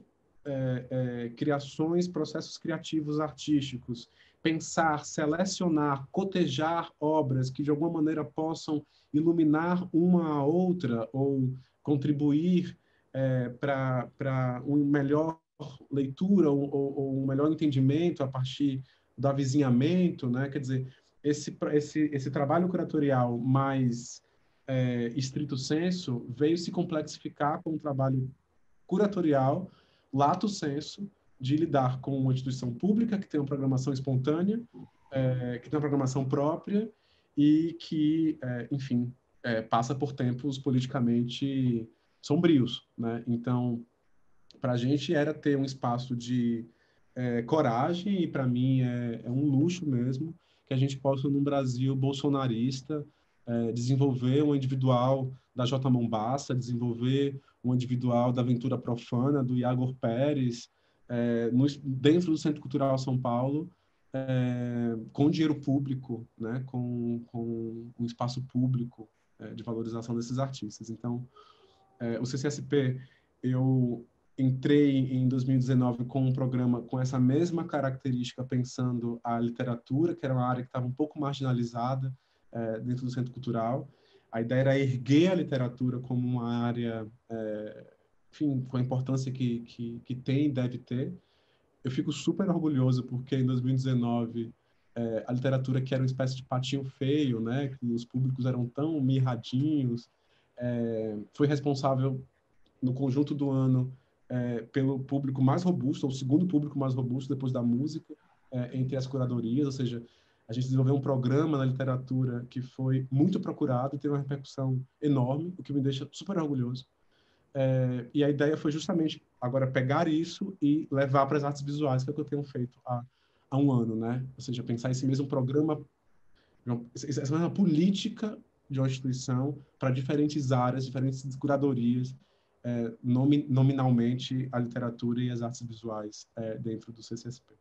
criações, processos criativos artísticos, pensar, selecionar, cotejar obras que de alguma maneira possam iluminar uma a outra ou contribuir para uma melhor leitura ou um melhor entendimento a partir do avizinhamento, né? Quer dizer, esse trabalho curatorial mais estrito sensu veio se complexificar com o trabalho curatorial, lato sensu, de lidar com uma instituição pública que tem uma programação espontânea, que tem uma programação própria e que, enfim, passa por tempos politicamente sombrios, né? Então, para a gente era ter um espaço de coragem, e para mim é um luxo mesmo que a gente possa, num Brasil bolsonarista, desenvolver um individual da J. Mombassa, desenvolver um individual da Aventura Profana, do Iagor Pérez, dentro do Centro Cultural São Paulo, com dinheiro público, né, com um espaço público de valorização desses artistas. Então, o CCSP, eu entrei em 2019 com um programa com essa mesma característica, pensando a literatura, que era uma área que estava um pouco marginalizada dentro do Centro Cultural. A ideia era erguer a literatura como uma área, enfim, com a importância que tem e deve ter. Eu fico super orgulhoso porque em 2019 a literatura, que era uma espécie de patinho feio, né, que os públicos eram tão mirradinhos, foi responsável no conjunto do ano pelo público mais robusto, ou o segundo público mais robusto depois da música, entre as curadorias, ou seja, a gente desenvolveu um programa na literatura que foi muito procurado e teve uma repercussão enorme, o que me deixa super orgulhoso. E a ideia foi justamente agora pegar isso e levar para as artes visuais, que é o que eu tenho feito há um ano, né? Ou seja, pensar esse mesmo programa, essa mesma política de uma instituição para diferentes áreas, diferentes curadorias, nominalmente a literatura e as artes visuais dentro do CCSP.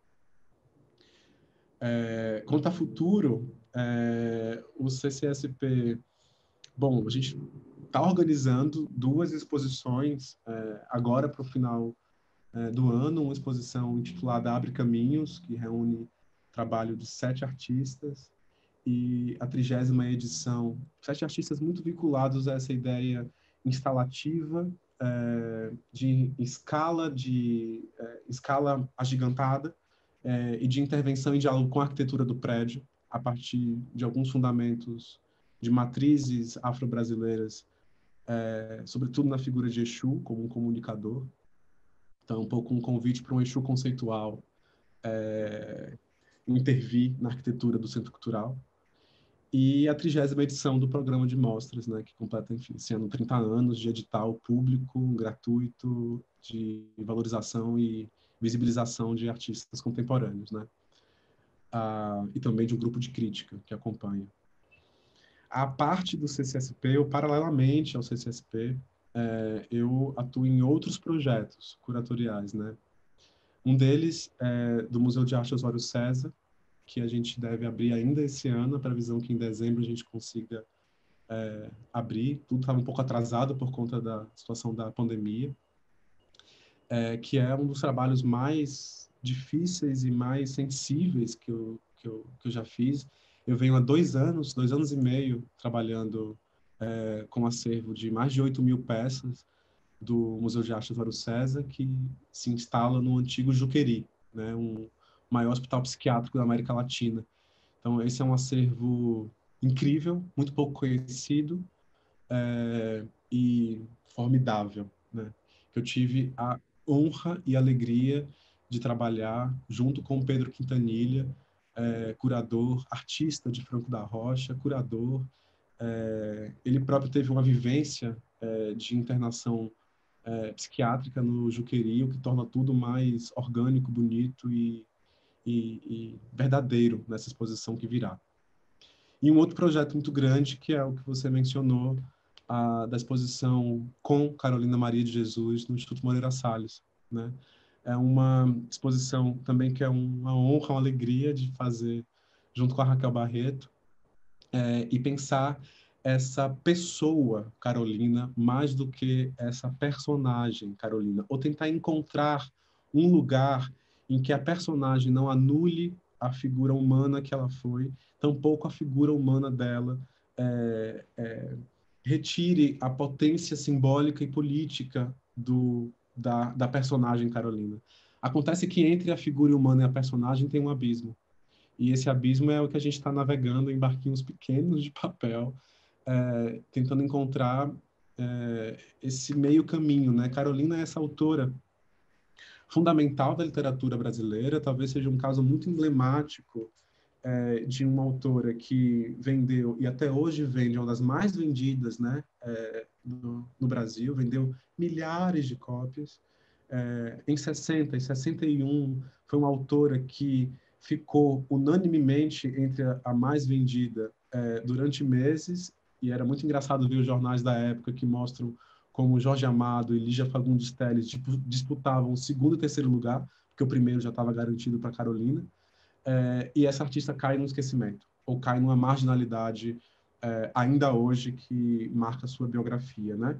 Quanto a futuro, o CCSP, bom, a gente está organizando duas exposições agora para o final do ano, uma exposição intitulada Abre Caminhos, que reúne trabalho de 7 artistas, e a 30ª edição, 7 artistas muito vinculados a essa ideia instalativa, de escala agigantada, e de intervenção em diálogo com a arquitetura do prédio, a partir de alguns fundamentos de matrizes afro-brasileiras, sobretudo na figura de Exu, como um comunicador. Então, um pouco um convite para um Exu conceitual intervir na arquitetura do Centro Cultural. E a 30ª edição do programa de mostras, né, que completa, enfim, esse ano 30 anos de edital público, gratuito, de valorização e visibilização de artistas contemporâneos, né? E também de um grupo de crítica que acompanha. A parte do CCSP, ou paralelamente ao CCSP, eu atuo em outros projetos curatoriais, né? Um deles é do Museu de Arte Osório César, que a gente deve abrir ainda esse ano, a previsão que em dezembro a gente consiga abrir. Tudo estava um pouco atrasado por conta da situação da pandemia, que é um dos trabalhos mais difíceis e mais sensíveis que eu já fiz. Eu venho há 2 anos e meio, trabalhando com um acervo de mais de 8.000 peças do Museu de Arte Osório César, que se instala no antigo Juqueri, né, um maior hospital psiquiátrico da América Latina. Então, esse é um acervo incrível, muito pouco conhecido e formidável, né? Eu tive a honra e alegria de trabalhar junto com Pedro Quintanilha, curador, artista de Franco da Rocha, curador. Ele próprio teve uma vivência de internação psiquiátrica no Juqueri, o que torna tudo mais orgânico, bonito e verdadeiro nessa exposição que virá. E um outro projeto muito grande, que é o que você mencionou, da exposição com Carolina Maria de Jesus no Instituto Moreira Salles, né? É uma exposição também que é uma honra, uma alegria de fazer junto com a Raquel Barreto, e pensar essa pessoa Carolina mais do que essa personagem Carolina, ou tentar encontrar um lugar em que a personagem não anule a figura humana que ela foi, tampouco a figura humana dela retire a potência simbólica e política da personagem Carolina. Acontece que entre a figura humana e a personagem tem um abismo. E esse abismo é o que a gente está navegando em barquinhos pequenos de papel, tentando encontrar esse meio caminho, né? Carolina é essa autora fundamental da literatura brasileira, talvez seja um caso muito emblemático de uma autora que vendeu, e até hoje vende, uma das mais vendidas, né, no Brasil, vendeu milhares de cópias. Em 60 e 61, foi uma autora que ficou unanimemente entre a mais vendida durante meses, e era muito engraçado ver os jornais da época que mostram como Jorge Amado e Lígia Fagundes Telles disputavam o segundo e terceiro lugar, porque o primeiro já estava garantido para Carolina. E essa artista cai no esquecimento, ou cai numa marginalidade ainda hoje que marca a sua biografia, né?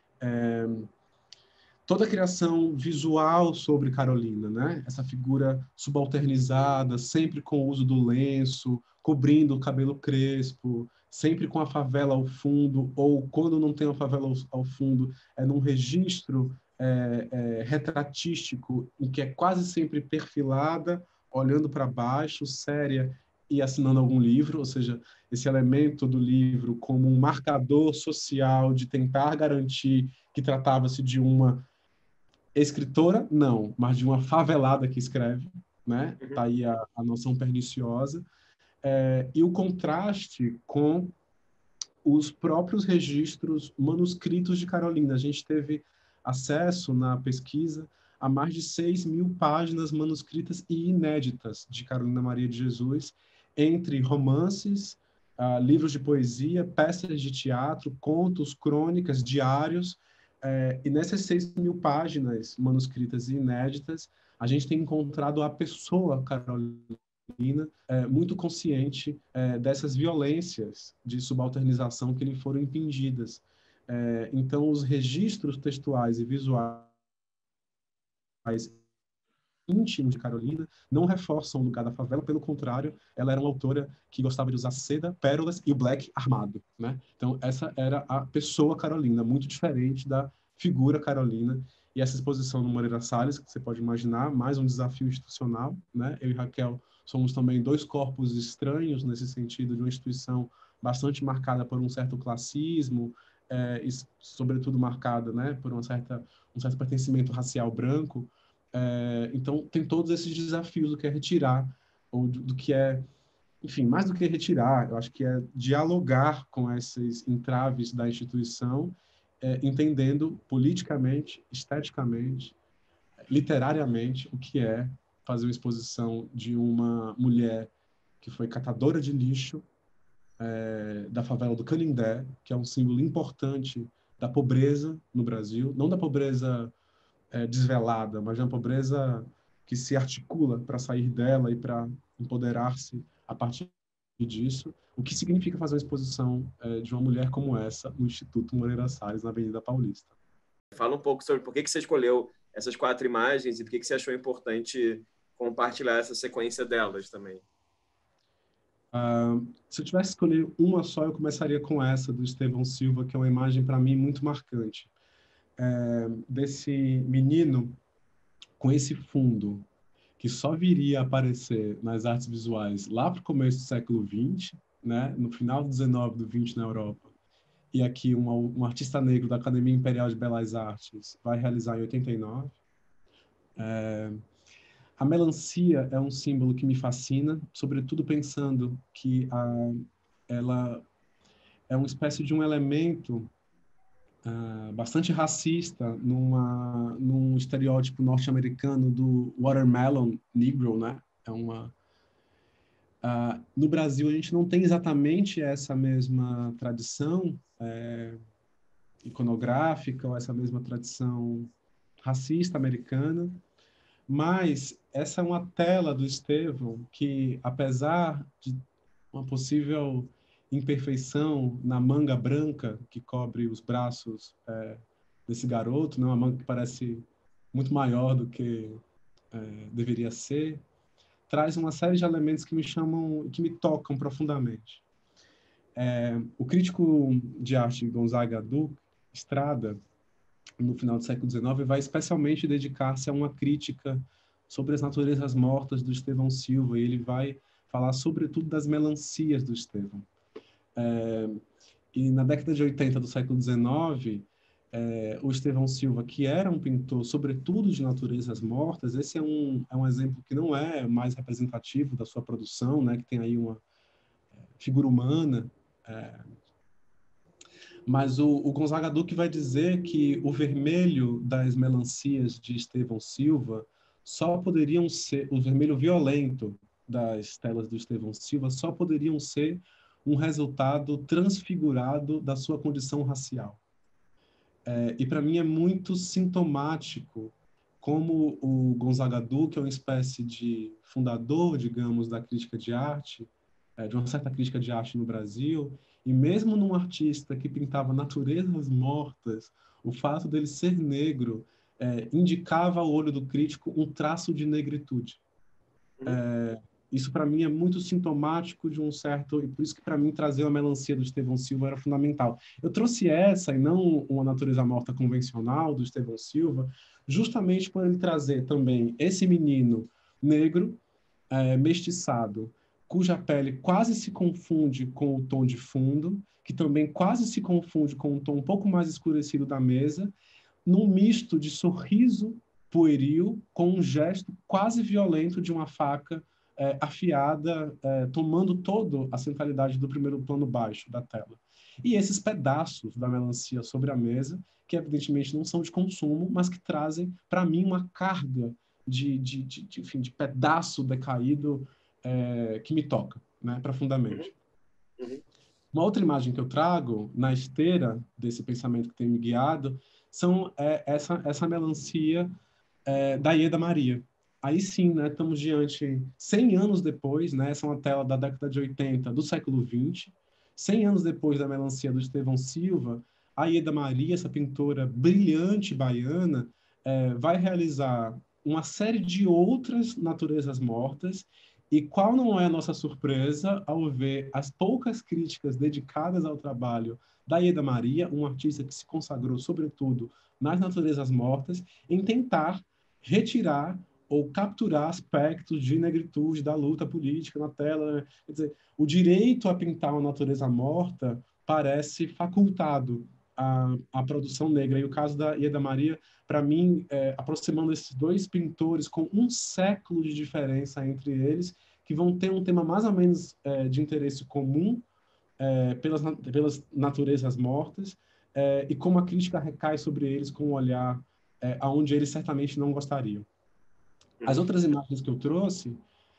Toda a criação visual sobre Carolina, né? Essa figura subalternizada, sempre com o uso do lenço, cobrindo o cabelo crespo, sempre com a favela ao fundo, ou quando não tem a favela ao fundo, é num registro retratístico, em que é quase sempre perfilada, olhando para baixo, séria e assinando algum livro, ou seja, esse elemento do livro como um marcador social de tentar garantir que tratava-se de uma escritora, não, mas de uma favelada que escreve, né? Tá aí a noção perniciosa. E o contraste com os próprios registros manuscritos de Carolina. A gente teve acesso na pesquisa a mais de 6.000 páginas manuscritas e inéditas de Carolina Maria de Jesus, entre romances, livros de poesia, peças de teatro, contos, crônicas, diários. E nessas 6.000 páginas manuscritas e inéditas, a gente tem encontrado a pessoa Carolina muito consciente dessas violências de subalternização que lhe foram impingidas. Então, os registros textuais e visuais íntimos de Carolina não reforçam o lugar da favela, pelo contrário, ela era uma autora que gostava de usar seda, pérolas e o black armado, né? Então, essa era a pessoa Carolina, muito diferente da figura Carolina. E essa exposição no Moreira Salles, que você pode imaginar, mais um desafio institucional, né? Eu e Raquel somos também dois corpos estranhos nesse sentido, de uma instituição bastante marcada por um certo classismo, e sobretudo marcada, né, por um certo pertencimento racial branco. Então, tem todos esses desafios do que é retirar, ou do que é, enfim, mais do que retirar, eu acho que é dialogar com esses entraves da instituição, entendendo politicamente, esteticamente, literariamente, o que é fazer uma exposição de uma mulher que foi catadora de lixo da favela do Canindé, que é um símbolo importante da pobreza no Brasil, não da pobreza desvelada, mas de uma pobreza que se articula para sair dela e para empoderar-se a partir disso. O que significa fazer uma exposição de uma mulher como essa no Instituto Moreira Salles, na Avenida Paulista? Fala um pouco sobre por que você escolheu essas 4 imagens e por que você achou importante compartilhar essa sequência delas também. Se eu tivesse escolhido uma só, eu começaria com essa, do Estevão Silva, que é uma imagem, para mim, muito marcante. Desse menino com esse fundo que só viria a aparecer nas artes visuais lá para o começo do século XX, né, no final do XIX, do XX na Europa, e aqui um artista negro da Academia Imperial de Belas Artes vai realizar em 89. A melancia é um símbolo que me fascina, sobretudo pensando que ela é uma espécie de um elemento bastante racista num estereótipo norte-americano do watermelon negro, né? No Brasil, a gente não tem exatamente essa mesma tradição iconográfica ou essa mesma tradição racista americana, mas essa é uma tela do Estevão que, apesar de uma possível imperfeição na manga branca que cobre os braços desse garoto, né? Uma manga que parece muito maior do que deveria ser, traz uma série de elementos que me chamam, que me tocam profundamente. O crítico de arte Gonzaga Duque Estrada, no final do século XIX, vai especialmente dedicar-se a uma crítica sobre as naturezas mortas do Estevão Silva, e ele vai falar sobretudo das melancias do Estevão. E na década de 80 do século XIX, o Estevão Silva, que era um pintor sobretudo de naturezas mortas, esse é um exemplo que não é mais representativo da sua produção, né, que tem aí uma figura humana, mas o Gonzaga Duque vai dizer que o vermelho das melancias de Estevão Silva só poderiam ser, o vermelho violento das telas do Estevão Silva só poderiam ser um resultado transfigurado da sua condição racial. E para mim é muito sintomático como o Gonzaga Duque é uma espécie de fundador, digamos, da crítica de arte, de uma certa crítica de arte no Brasil, e mesmo num artista que pintava naturezas mortas, o fato dele ser negro indicava ao olho do crítico um traço de negritude. Isso para mim é muito sintomático de um certo, e por isso que para mim trazer a melancia do Estevão Silva era fundamental. Eu trouxe essa e não uma natureza morta convencional do Estevão Silva, justamente por ele trazer também esse menino negro, mestiçado, cuja pele quase se confunde com o tom de fundo, que também quase se confunde com um tom um pouco mais escurecido da mesa, num misto de sorriso pueril com um gesto quase violento de uma faca afiada, tomando toda a centralidade do primeiro plano baixo da tela. E esses pedaços da melancia sobre a mesa, que evidentemente não são de consumo, mas que trazem, para mim, uma carga enfim, de pedaço decaído que me toca, né, profundamente. Uma outra imagem que eu trago na esteira desse pensamento que tem me guiado são essa melancia da Ieda Maria. Aí sim, né, estamos diante, 100 anos depois, né, essa é uma tela da década de 80 do século XX, 100 anos depois da melancia do Estevão Silva, a Ieda Maria, essa pintora brilhante baiana, vai realizar uma série de outras naturezas mortas. E qual não é a nossa surpresa ao ver as poucas críticas dedicadas ao trabalho da Ieda Maria, uma artista que se consagrou, sobretudo, nas naturezas mortas, em tentar retirar ou capturar aspectos de negritude da luta política na tela. Né? Quer dizer, o direito a pintar uma natureza morta parece facultado à produção negra. E o caso da Ieda Maria, para mim, aproximando esses dois pintores com um século de diferença entre eles, que vão ter um tema mais ou menos de interesse comum pelas naturezas mortas, e como a crítica recai sobre eles com um olhar aonde eles certamente não gostariam. As outras imagens que eu trouxe,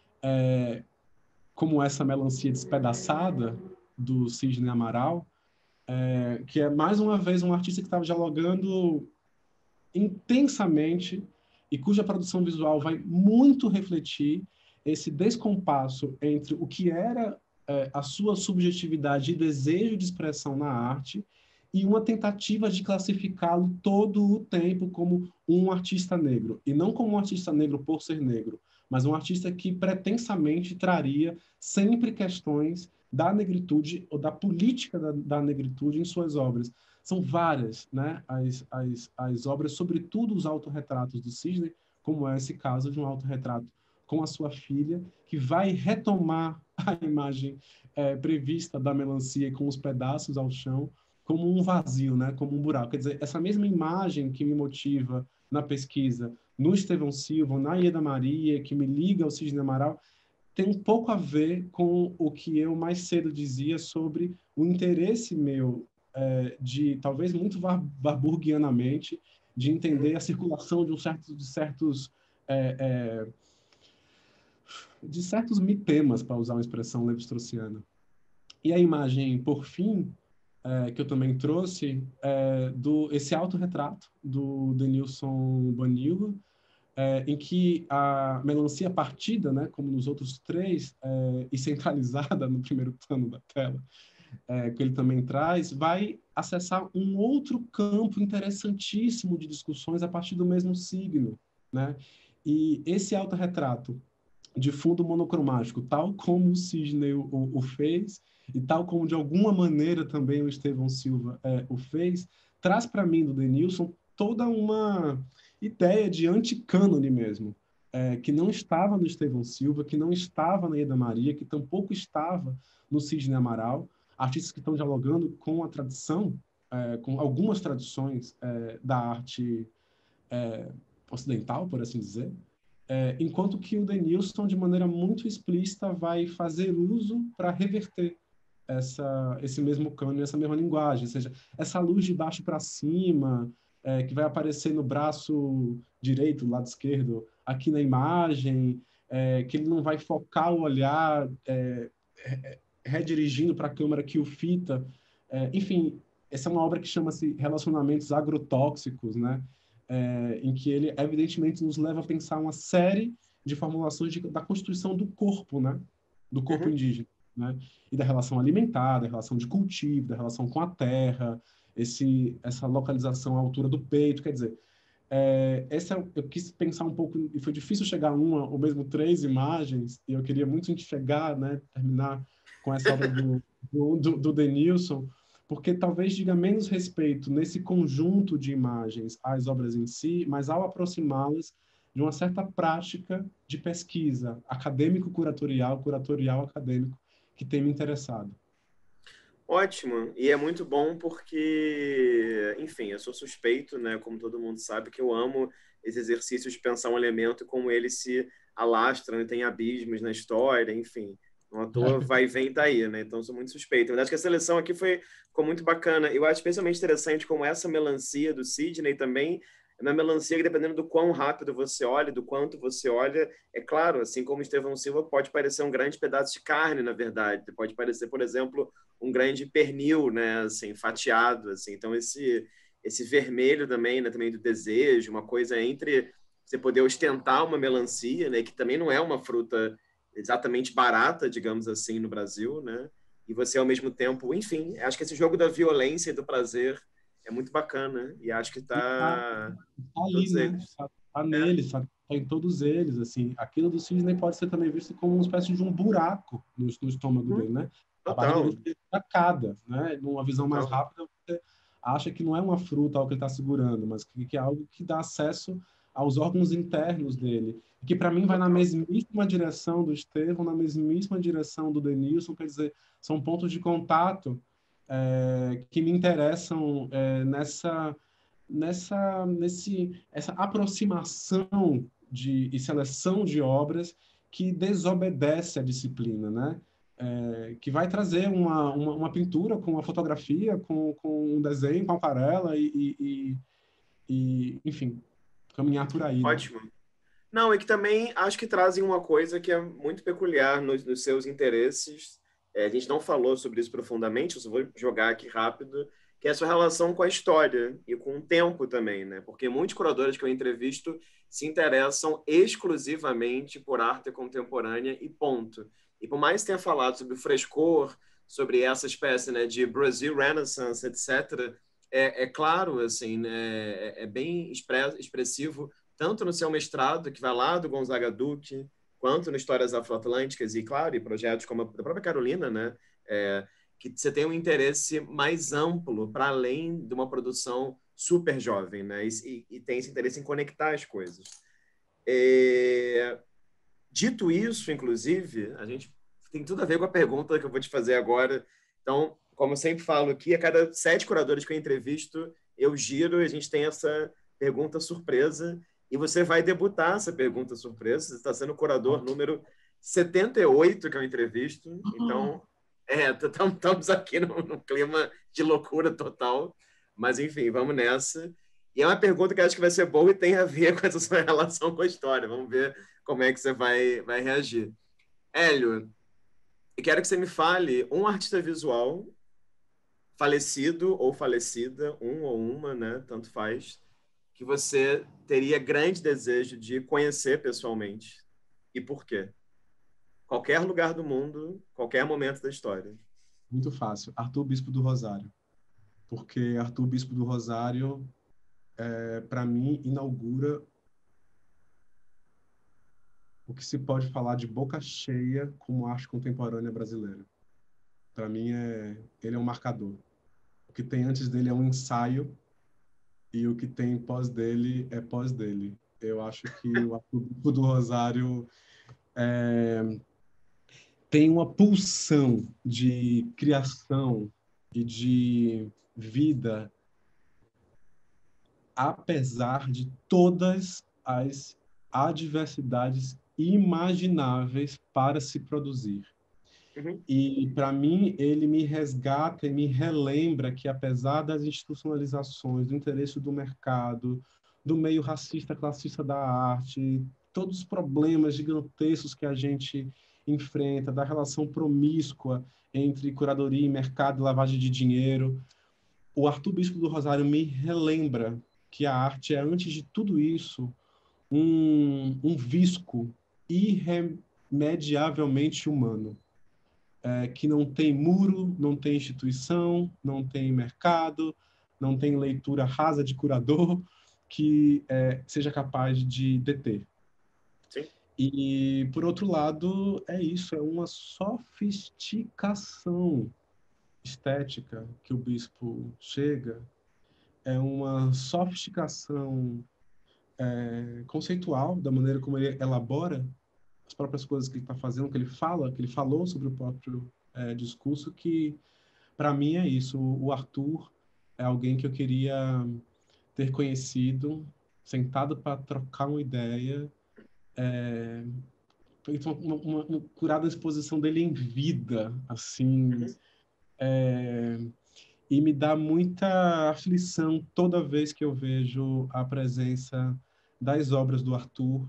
como essa melancia despedaçada do Sidney Amaral, que é mais uma vez um artista que estava dialogando intensamente e cuja produção visual vai muito refletir esse descompasso entre o que era a sua subjetividade e desejo de expressão na arte e uma tentativa de classificá-lo todo o tempo como um artista negro. E não como um artista negro por ser negro, mas um artista que pretensamente traria sempre questões da negritude ou da política da negritude em suas obras. São várias, né, as obras, sobretudo os autorretratos do Sidney, como é esse caso de um autorretrato com a sua filha, que vai retomar a imagem prevista da melancia com os pedaços ao chão, como um vazio, né, como um buraco. Quer dizer, essa mesma imagem que me motiva na pesquisa no Estevão Silva, na Ieda Maria, que me liga ao Sidney Amaral, tem um pouco a ver com o que eu mais cedo dizia sobre o interesse meu talvez muito warburgianamente, de entender a circulação de certos mitemas, para usar uma expressão levi-straussiana. E a imagem, por fim, que eu também trouxe, esse autorretrato do Denilson Bonilla, em que a melancia partida, né, como nos outros três, e centralizada no primeiro plano da tela, que ele também traz, vai acessar um outro campo interessantíssimo de discussões a partir do mesmo signo, né? E esse autorretrato de fundo monocromático, tal como o Sidney o fez, e tal como, de alguma maneira, também o Estevão Silva o fez, traz para mim, do Denilson, toda uma ideia de anticânone mesmo, que não estava no Estevão Silva, que não estava na Ieda Maria, que tampouco estava no Sidney Amaral, artistas que estão dialogando com a tradição, com algumas tradições da arte ocidental, por assim dizer, enquanto que o Denilson, de maneira muito explícita, vai fazer uso para reverter esse mesmo cânone, essa mesma linguagem, ou seja, essa luz de baixo para cima, que vai aparecer no braço direito, do lado esquerdo, aqui na imagem, que ele não vai focar o olhar redirigindo para a câmera que o fita. Enfim, essa é uma obra que chama-se Relacionamentos Agrotóxicos, né? Em que ele, evidentemente, nos leva a pensar uma série de formulações da constituição do corpo, né? Do corpo indígena, né? E da relação alimentar, da relação de cultivo, da relação com a terra, essa localização à altura do peito, quer dizer, eu quis pensar um pouco, e foi difícil chegar a uma ou mesmo três imagens, e eu queria muito chegar, né, terminar com essa obra do Denilson, porque talvez diga menos respeito nesse conjunto de imagens às obras em si, mas ao aproximá-las de uma certa prática de pesquisa acadêmico-curatorial, curatorial-acadêmico, que tem me interessado. Ótimo, e é muito bom porque, enfim, eu sou suspeito, né, como todo mundo sabe, que eu amo esse exercício de pensar um elemento e como ele se alastra, né, tem abismos na história, enfim, um ator vai e vem daí, né, então sou muito suspeito. Mas acho que a seleção aqui ficou muito bacana. Eu acho especialmente interessante como essa melancia do Sidney também é uma melancia que, dependendo do quão rápido você olha, do quanto você olha, é claro, assim como Estevão Silva, pode parecer um grande pedaço de carne, na verdade, pode parecer, por exemplo, um grande pernil, né, assim, fatiado, assim. Então esse vermelho também, né, também do desejo, uma coisa entre você poder ostentar uma melancia, né, que também não é uma fruta exatamente barata, digamos assim, no Brasil, né? E você ao mesmo tempo, enfim, acho que esse jogo da violência e do prazer é muito bacana e acho que Tá em ali, todos né? eles. Tá nele, sabe? Tá em todos eles, assim. Aquilo do cisne pode ser também visto como uma espécie de um buraco no estômago dele, né? A barriga Total, dele é atacada, né? Numa visão mais total. rápida, você acha que não é uma fruta algo que ele está segurando, mas que é algo que dá acesso aos órgãos internos dele. Que, para mim, vai na Total. mesmíssima direção do Estevão, na mesmíssima direção do Denilson, quer dizer, são pontos de contato que me interessam essa aproximação e seleção de obras que desobedece à disciplina, né? Que vai trazer uma pintura com uma fotografia, com um desenho, com aquarela enfim, caminhar por aí, né? Ótimo. Não, e que também acho que trazem uma coisa que é muito peculiar nos seus interesses. A gente não falou sobre isso profundamente, eu só vou jogar aqui rápido, que é a sua relação com a história e com o tempo também, né? Porque muitos curadores que eu entrevisto se interessam exclusivamente por arte contemporânea e ponto. E por mais que tenha falado sobre o frescor, sobre essa espécie, né, de Brazil Renaissance, etc., é claro, assim, né, é bem expressivo tanto no seu mestrado, que vai lá do Gonzaga Duque, quanto no Histórias Afroatlânticas e, claro, e projetos como a da própria Carolina, né? Que você tem um interesse mais amplo para além de uma produção super jovem, né? E tem esse interesse em conectar as coisas. Dito isso, inclusive, a gente tem tudo a ver com a pergunta que eu vou te fazer agora. Então, como eu sempre falo aqui, a cada 7 curadores que eu entrevisto, eu giro e a gente tem essa pergunta surpresa. E você vai debutar essa pergunta surpresa. Você está sendo o curador número 78 que eu entrevisto. Então, Estamos aqui num clima de loucura total, mas enfim, vamos nessa. E é uma pergunta que eu acho que vai ser boa e tem a ver com essa sua relação com a história. Vamos ver como é que você vai reagir. Hélio, eu quero que você me fale um artista visual falecido ou falecida, um ou uma, né? Tanto faz, que você teria grande desejo de conhecer pessoalmente. E por quê? Qualquer lugar do mundo, qualquer momento da história. Muito fácil. Arthur Bispo do Rosário. Porque Arthur Bispo do Rosário, para mim, inaugura o que se pode falar de boca cheia como arte contemporânea brasileira. Para mim, ele é um marcador. O que tem antes dele é um ensaio e o que tem pós dele é pós dele. Eu acho que o Arthur Bispo do Rosário tem uma pulsão de criação e de vida, apesar de todas as adversidades imagináveis para se produzir. Uhum. E, para mim, ele me resgata e me relembra que, apesar das institucionalizações, do interesse do mercado, do meio racista, classista da arte, todos os problemas gigantescos que a gente enfrenta, da relação promíscua entre curadoria e mercado e lavagem de dinheiro, o Arthur Bispo do Rosário me relembra que a arte é, antes de tudo isso, um visco irremediavelmente humano, que não tem muro, não tem instituição, não tem mercado, não tem leitura rasa de curador que seja capaz de deter. Sim. E, por outro lado, é isso, é uma sofisticação estética que o bispo chega, é uma sofisticação conceitual da maneira como ele elabora as próprias coisas que ele está fazendo, que ele fala, que ele falou sobre o próprio discurso, que para mim é isso. O Arthur é alguém que eu queria ter conhecido, sentado para trocar uma ideia, feito uma curada exposição dele em vida, assim, Uhum. e me dá muita aflição toda vez que eu vejo a presença das obras do Arthur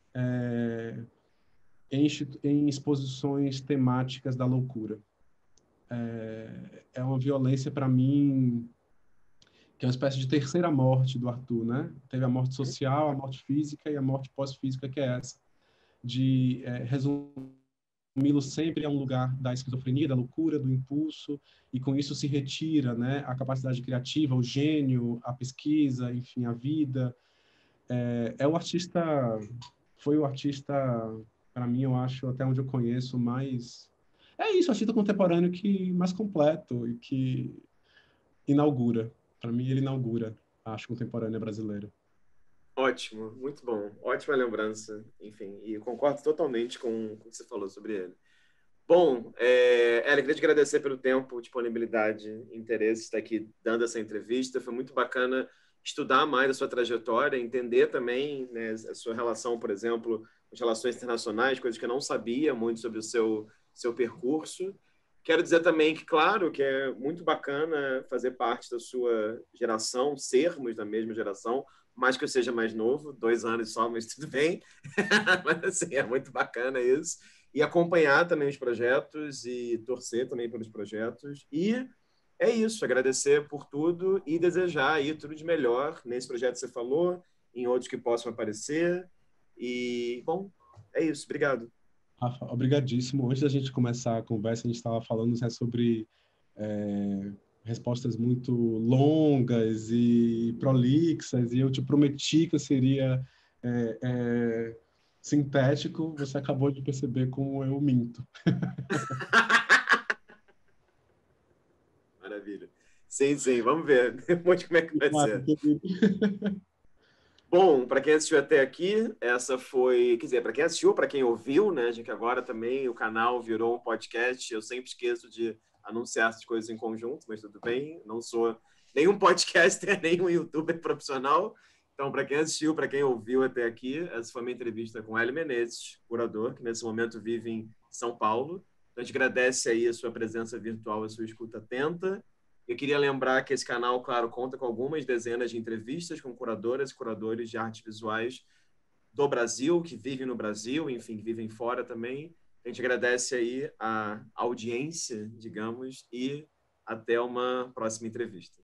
em exposições temáticas da loucura. É uma violência para mim que é uma espécie de terceira morte do Arthur, né? Teve a morte social, a morte física e a morte pós-física, que é essa, de resumi-lo sempre a um lugar da esquizofrenia, da loucura, do impulso, e com isso se retira, né, a capacidade criativa, o gênio, a pesquisa, enfim, a vida. O artista, foi o artista, para mim, eu acho, até onde eu conheço, mais... É isso, o artista contemporâneo que mais completo e que inaugura. Para mim, ele inaugura a arte contemporânea brasileira. Ótimo, muito bom. Ótima lembrança, enfim. E concordo totalmente com o que você falou sobre ele. Bom, Ela, queria te agradecer pelo tempo, disponibilidade, interesse, estar aqui dando essa entrevista. Foi muito bacana estudar mais a sua trajetória, entender também, né, a sua relação, por exemplo, com as relações internacionais, coisas que eu não sabia muito sobre o seu percurso. Quero dizer também que, claro, que é muito bacana fazer parte da sua geração, sermos da mesma geração, mais que eu seja mais novo, 2 anos só, mas tudo bem. Mas, assim, é muito bacana isso. E acompanhar também os projetos e torcer também pelos projetos. E é isso, agradecer por tudo e desejar aí tudo de melhor nesse projeto que você falou, em outros que possam aparecer. E, bom, é isso. Obrigado. Rafa, obrigadíssimo. Antes da gente começar a conversa, a gente estava falando sobre respostas muito longas e prolixas, e eu te prometi que eu seria sintético. Você acabou de perceber como eu minto. Maravilha. Sim, sim, vamos ver depois como é que vai Claro, ser. querido. Bom, para quem assistiu até aqui, essa foi, quer dizer, para quem assistiu, para quem ouviu, né, já que agora também o canal virou um podcast, eu sempre esqueço de anunciar essas coisas em conjunto, mas tudo bem, não sou nenhum podcaster, nenhum youtuber profissional. Então, para quem assistiu, para quem ouviu até aqui, essa foi minha entrevista com Hélio Menezes, curador, que nesse momento vive em São Paulo. Então, a gente agradece aí a sua presença virtual, a sua escuta atenta. Eu queria lembrar que esse canal, claro, conta com algumas dezenas de entrevistas com curadoras e curadores de artes visuais do Brasil, que vivem no Brasil, enfim, que vivem fora também. A gente agradece aí a audiência, digamos, e até uma próxima entrevista.